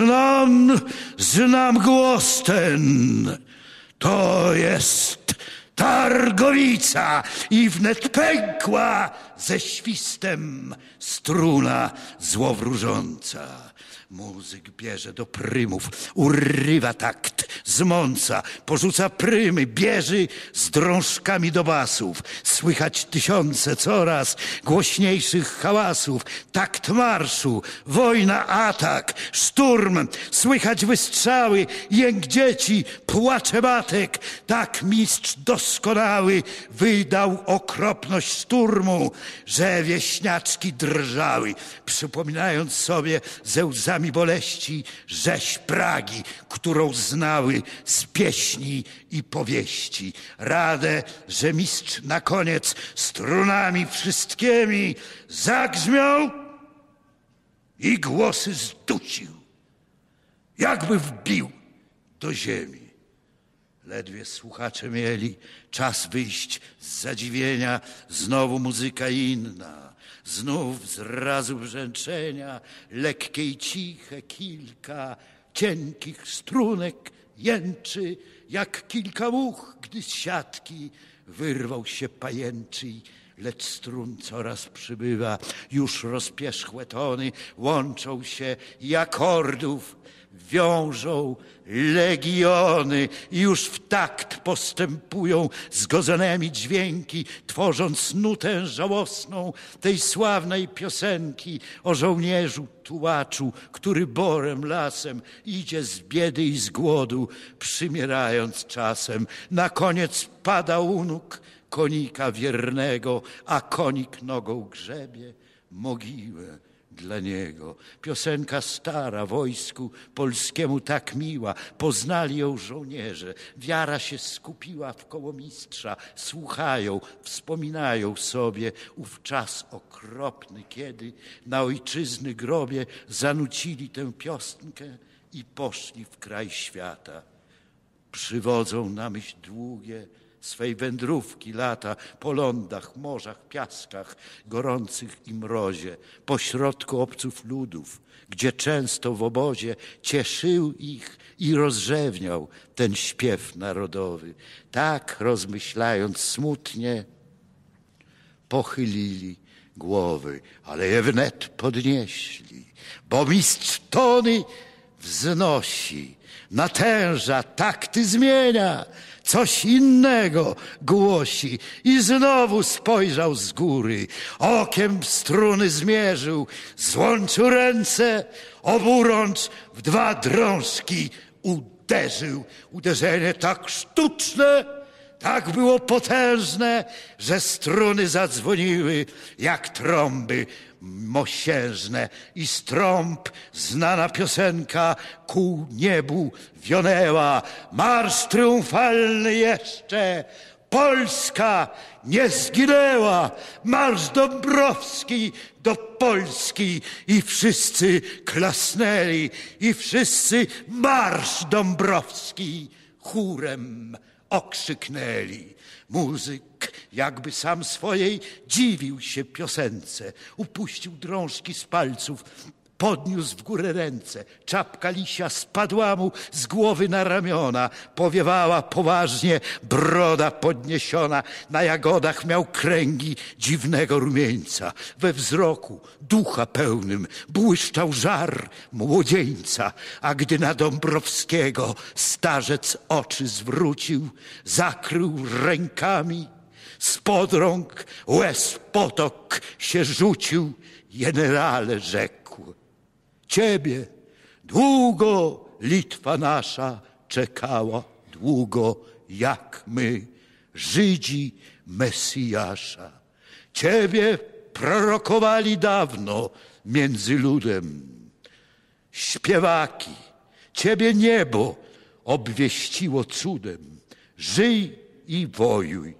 znam głos ten, to jest Targowica. I wnet pękła ze świstem struna złowróżąca. Muzyk bierze do prymów, urywa takt, zmąca, porzuca prymy, bierze z drążkami do basów. Słychać tysiące coraz głośniejszych hałasów. Takt marszu, wojna, atak, szturm. Słychać wystrzały, jęk dzieci, płacze matek. Tak mistrz doskonały wydał okropność szturmu, że wieśniaczki drżały, przypominając sobie ze łzami boleści rzeź Pragi, którą znały z pieśni i powieści. Radę, że mistrz na koniec strunami wszystkimi zagrzmiał i głosy zdusił, jakby wbił do ziemi. Ledwie słuchacze mieli czas wyjść z zadziwienia, znowu muzyka inna. Znów zrazu brzęczenia, lekkie i ciche kilka cienkich strunek jęczy, jak kilka much, gdy z siatki wyrwał się pajęczy. Lecz strun coraz przybywa, już rozpierzchłe tony łączą się i akordów wiążą legiony. I już w takt postępują zgodzonymi dźwięki, tworząc nutę żałosną tej sławnej piosenki o żołnierzu tułaczu, który borem lasem idzie z biedy i z głodu, przymierając czasem. Na koniec pada u nóg konika wiernego, a konik nogą grzebie mogiłę dla niego. Piosenka stara, wojsku polskiemu tak miła, poznali ją żołnierze. Wiara się skupiła wkoło mistrza, słuchają, wspominają sobie ów czas okropny, kiedy na ojczyzny grobie zanucili tę piosenkę i poszli w kraj świata. Przywodzą na myśl długie swej wędrówki lata po lądach, morzach, piaskach gorących i mrozie, pośrodku obców ludów, gdzie często w obozie cieszył ich i rozrzewniał ten śpiew narodowy. Tak rozmyślając smutnie, pochylili głowy, ale je wnet podnieśli, bo mistrz tony wznosi natęża, takty zmienia, coś innego głosi i znowu spojrzał z góry, okiem w struny zmierzył, złączył ręce, oburącz w dwa drążki uderzył. Uderzenie tak sztuczne, tak było potężne, że struny zadzwoniły jak trąby mosiężne i z trąb znana piosenka ku niebu wionęła. Marsz triumfalny jeszcze, Polska nie zginęła. Marsz Dąbrowski do Polski i wszyscy klasnęli i wszyscy marsz Dąbrowski chórem okrzyknęli. Muzyk jakby sam swojej dziwił się piosence. Upuścił drążki z palców, podniósł w górę ręce. Czapka lisia spadła mu z głowy na ramiona. Powiewała poważnie broda podniesiona. Na jagodach miał kręgi dziwnego rumieńca. We wzroku ducha pełnym błyszczał żar młodzieńca. A gdy na Dąbrowskiego starzec oczy zwrócił, zakrył rękami, spod rąk łez potok się rzucił. Generale, rzekł: ciebie długo Litwa nasza czekała, długo jak my, Żydzi Mesjasza. Ciebie prorokowali dawno między ludem. Śpiewaki, ciebie niebo obwieściło cudem. Żyj i wojuj,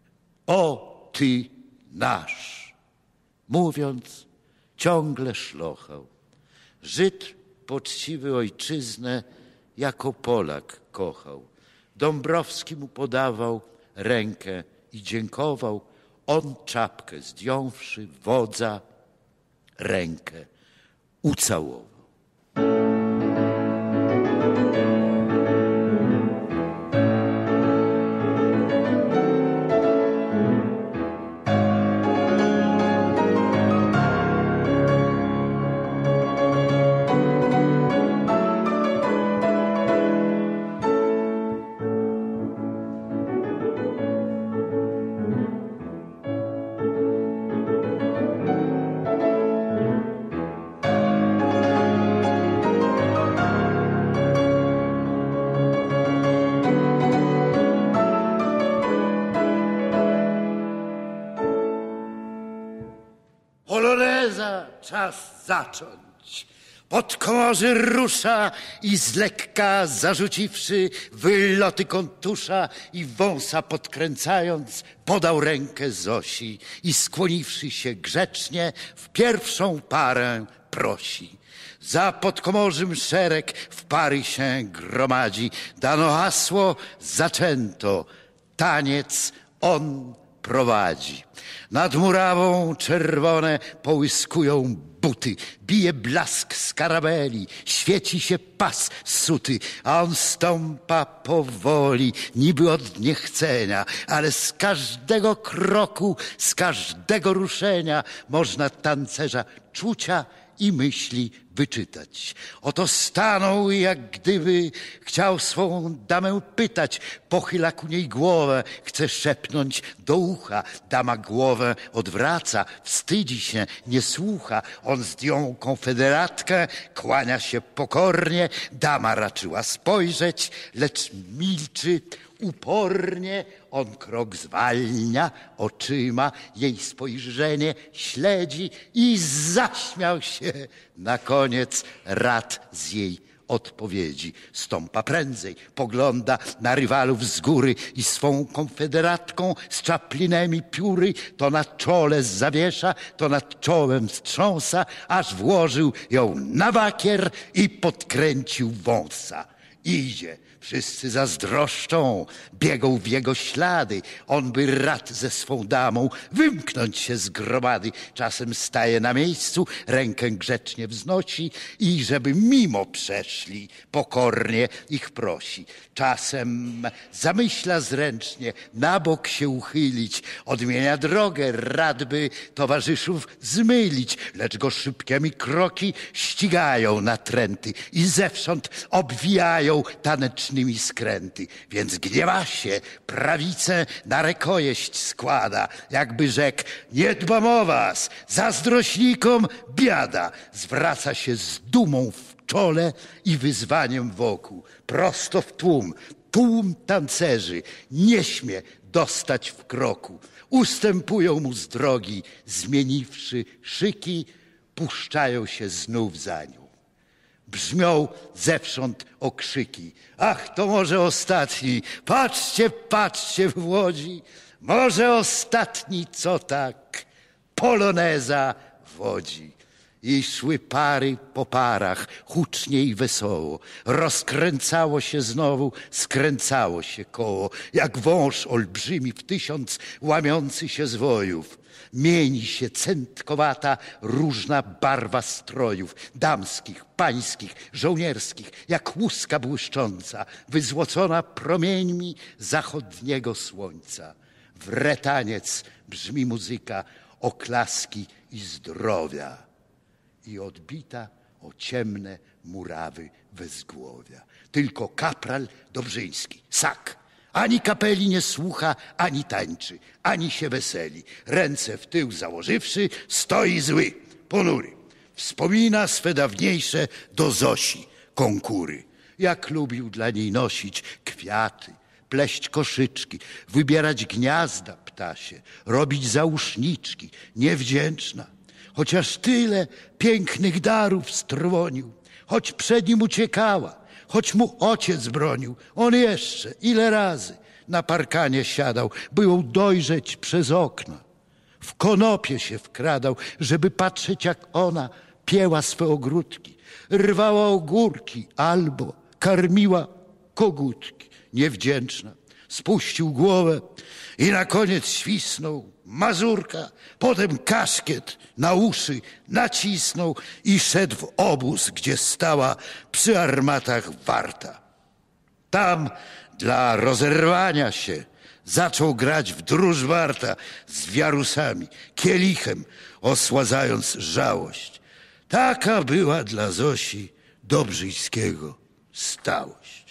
o ty nasz. Mówiąc, ciągle szlochał. Żyd poczciwy ojczyznę jako Polak kochał. Dąbrowski mu podawał rękę i dziękował. On czapkę zdjąwszy, wodza rękę ucałował. Poloneza czas zacząć. Podkomorzy rusza i z lekka zarzuciwszy wyloty kontusza i wąsa podkręcając, podał rękę Zosi i skłoniwszy się grzecznie w pierwszą parę prosi. Za Podkomorzym szereg w pary się gromadzi. Dano hasło, zaczęto. Taniec on prowadzi. Nad murawą czerwone połyskują buty. Bije blask skarabeli, świeci się pas suty, a on stąpa powoli, niby od niechcenia, ale z każdego kroku, z każdego ruszenia można tancerza czucia i myśli wyczytać. Oto stanął, jak gdyby chciał swą damę pytać. Pochyla ku niej głowę, chce szepnąć do ucha. Dama głowę odwraca, wstydzi się, nie słucha. On zdjął konfederatkę, kłania się pokornie. Dama raczyła spojrzeć, lecz milczy upornie. On krok zwalnia oczyma, jej spojrzenie śledzi i zaśmiał się na koniec rad z jej odpowiedzi. Stąpa prędzej, pogląda na rywalów z góry i swą konfederatką z czaplinem pióry to na czole zawiesza, to nad czołem strząsa, aż włożył ją na bakier i podkręcił wąsa. Idzie, Wszyscy zazdroszczą, biegą w jego ślady. On by rad ze swą damą wymknąć się z gromady. Czasem staje na miejscu, rękę grzecznie wznosi i żeby mimo przeszli, pokornie ich prosi. Czasem zamyśla zręcznie, na bok się uchylić, odmienia drogę, rad by towarzyszów zmylić, lecz go szybkimi kroki ścigają natręty i zewsząd obwijają tanecznymi skręty. Więc gniewa się, prawicę na rękojeść składa, jakby rzekł: nie dbam o was, zazdrośnikom biada. Zwraca się z dumą w czole i wyzwaniem wokół, prosto w tłum. Tłum tancerzy nie śmie dostać w kroku. Ustępują mu z drogi, zmieniwszy szyki, puszczają się znów za nią. Brzmią zewsząd okrzyki: ach, to może ostatni, patrzcie, patrzcie w łodzi, może ostatni, co tak poloneza wodzi. I szły pary po parach, hucznie i wesoło. Rozkręcało się znowu, skręcało się koło, jak wąż olbrzymi w 1000 łamiący się zwojów. Mieni się centkowata, różna barwa strojów, damskich, pańskich, żołnierskich, jak łuska błyszcząca, wyzłocona promieńmi zachodniego słońca. Wre taniec, brzmi muzyka, oklaski i zdrowia. I odbita o ciemne murawy wezgłowia. Tylko kapral Dobrzyński, sak, ani kapeli nie słucha, ani tańczy, ani się weseli. Ręce w tył założywszy, stoi zły, ponury. Wspomina swe dawniejsze do Zosi konkury. Jak lubił dla niej nosić kwiaty, pleść koszyczki, wybierać gniazda ptasie, robić załóżniczki, niewdzięczna. Chociaż tyle pięknych darów strwonił, choć przed nim uciekała, choć mu ojciec bronił, on jeszcze ile razy na parkanie siadał, by ją dojrzeć przez okna. W konopie się wkradał, żeby patrzeć, jak ona pięła swe ogródki, rwała ogórki albo karmiła kogutki. Niewdzięczna. Spuścił głowę i na koniec świsnął mazurka, potem kaszkiet na uszy nacisnął i szedł w obóz, gdzie stała przy armatach warta. Tam dla rozerwania się zaczął grać w dróż warta z wiarusami, kielichem osładzając żałość. Taka była dla Zosi Dobrzyńskiego stałość.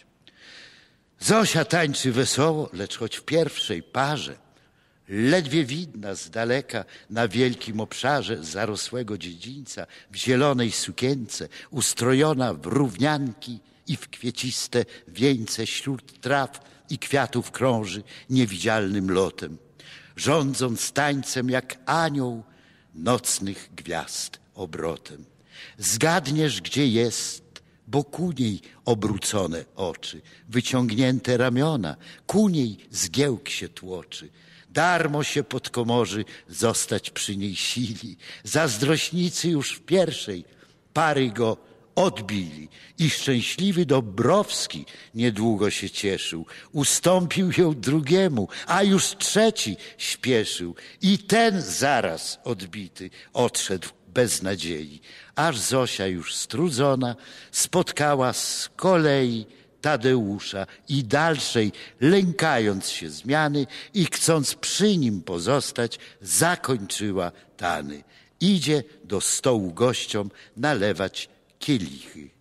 Zosia tańczy wesoło, lecz choć w pierwszej parze ledwie widna z daleka na wielkim obszarze zarosłego dziedzińca, w zielonej sukience, ustrojona w równianki i w kwieciste wieńce wśród traw i kwiatów krąży niewidzialnym lotem, rządząc tańcem jak anioł nocnych gwiazd obrotem. Zgadniesz, gdzie jest, bo ku niej obrócone oczy, wyciągnięte ramiona, ku niej zgiełk się tłoczy. Darmo się podkomorzy zostać przy niej sili. Zazdrośnicy już w pierwszej pary go odbili i szczęśliwy Dobrowski niedługo się cieszył. Ustąpił ją drugiemu, a już trzeci śpieszył i ten zaraz odbity odszedł bez nadziei, aż Zosia już strudzona spotkała z kolei Tadeusza i dalszej, lękając się zmiany i chcąc przy nim pozostać, zakończyła tany. Idzie do stołu gościom nalewać kielichy.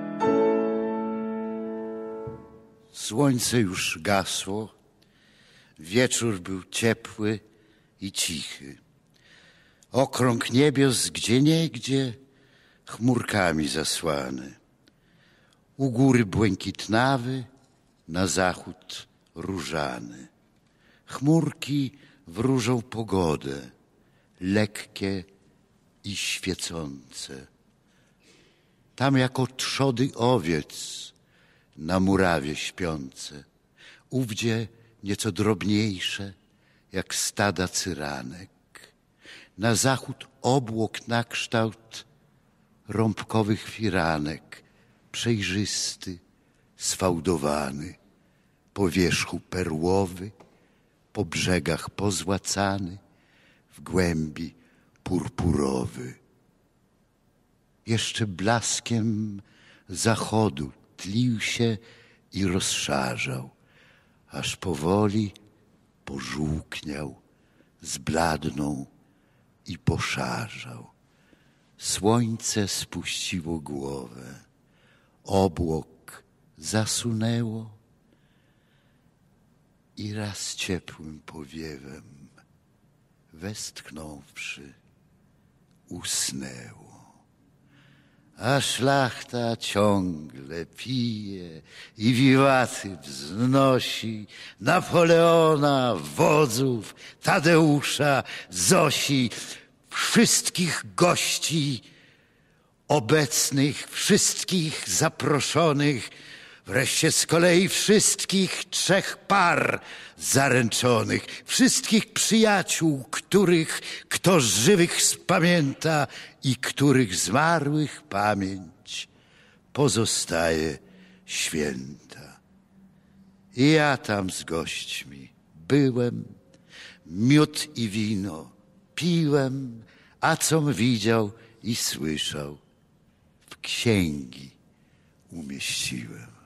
Słońce już gasło, Wieczór był ciepły i cichy. Okrąg niebios gdzieniegdzie chmurkami zasłany. U góry błękitnawy, na zachód różany. Chmurki wróżą pogodę, lekkie i świecące. Tam jako trzody owiec na murawie śpiące. Ówdzie nieco drobniejsze, jak stada cyranek. Na zachód obłok na kształt rąbkowych firanek, przejrzysty, sfałdowany, po wierzchu perłowy, po brzegach pozłacany, w głębi purpurowy. Jeszcze blaskiem zachodu tlił się i rozszarzał, aż powoli pożółkniał, zbladnął i poszarzał. Słońce spuściło głowę, obłok zasunęło i raz ciepłym powiewem westchnąwszy usnęło. A szlachta ciągle pije i wiwaty wznosi Napoleona, wodzów, Tadeusza, Zosi, wszystkich gości obecnych, wszystkich zaproszonych, wreszcie z kolei wszystkich trzech par zaręczonych, wszystkich przyjaciół, których kto z żywych spamięta i których zmarłych pamięć pozostaje święta. I ja tam z gośćmi byłem, miód i wino piłem, a com widział i słyszał, w księgi umieściłem.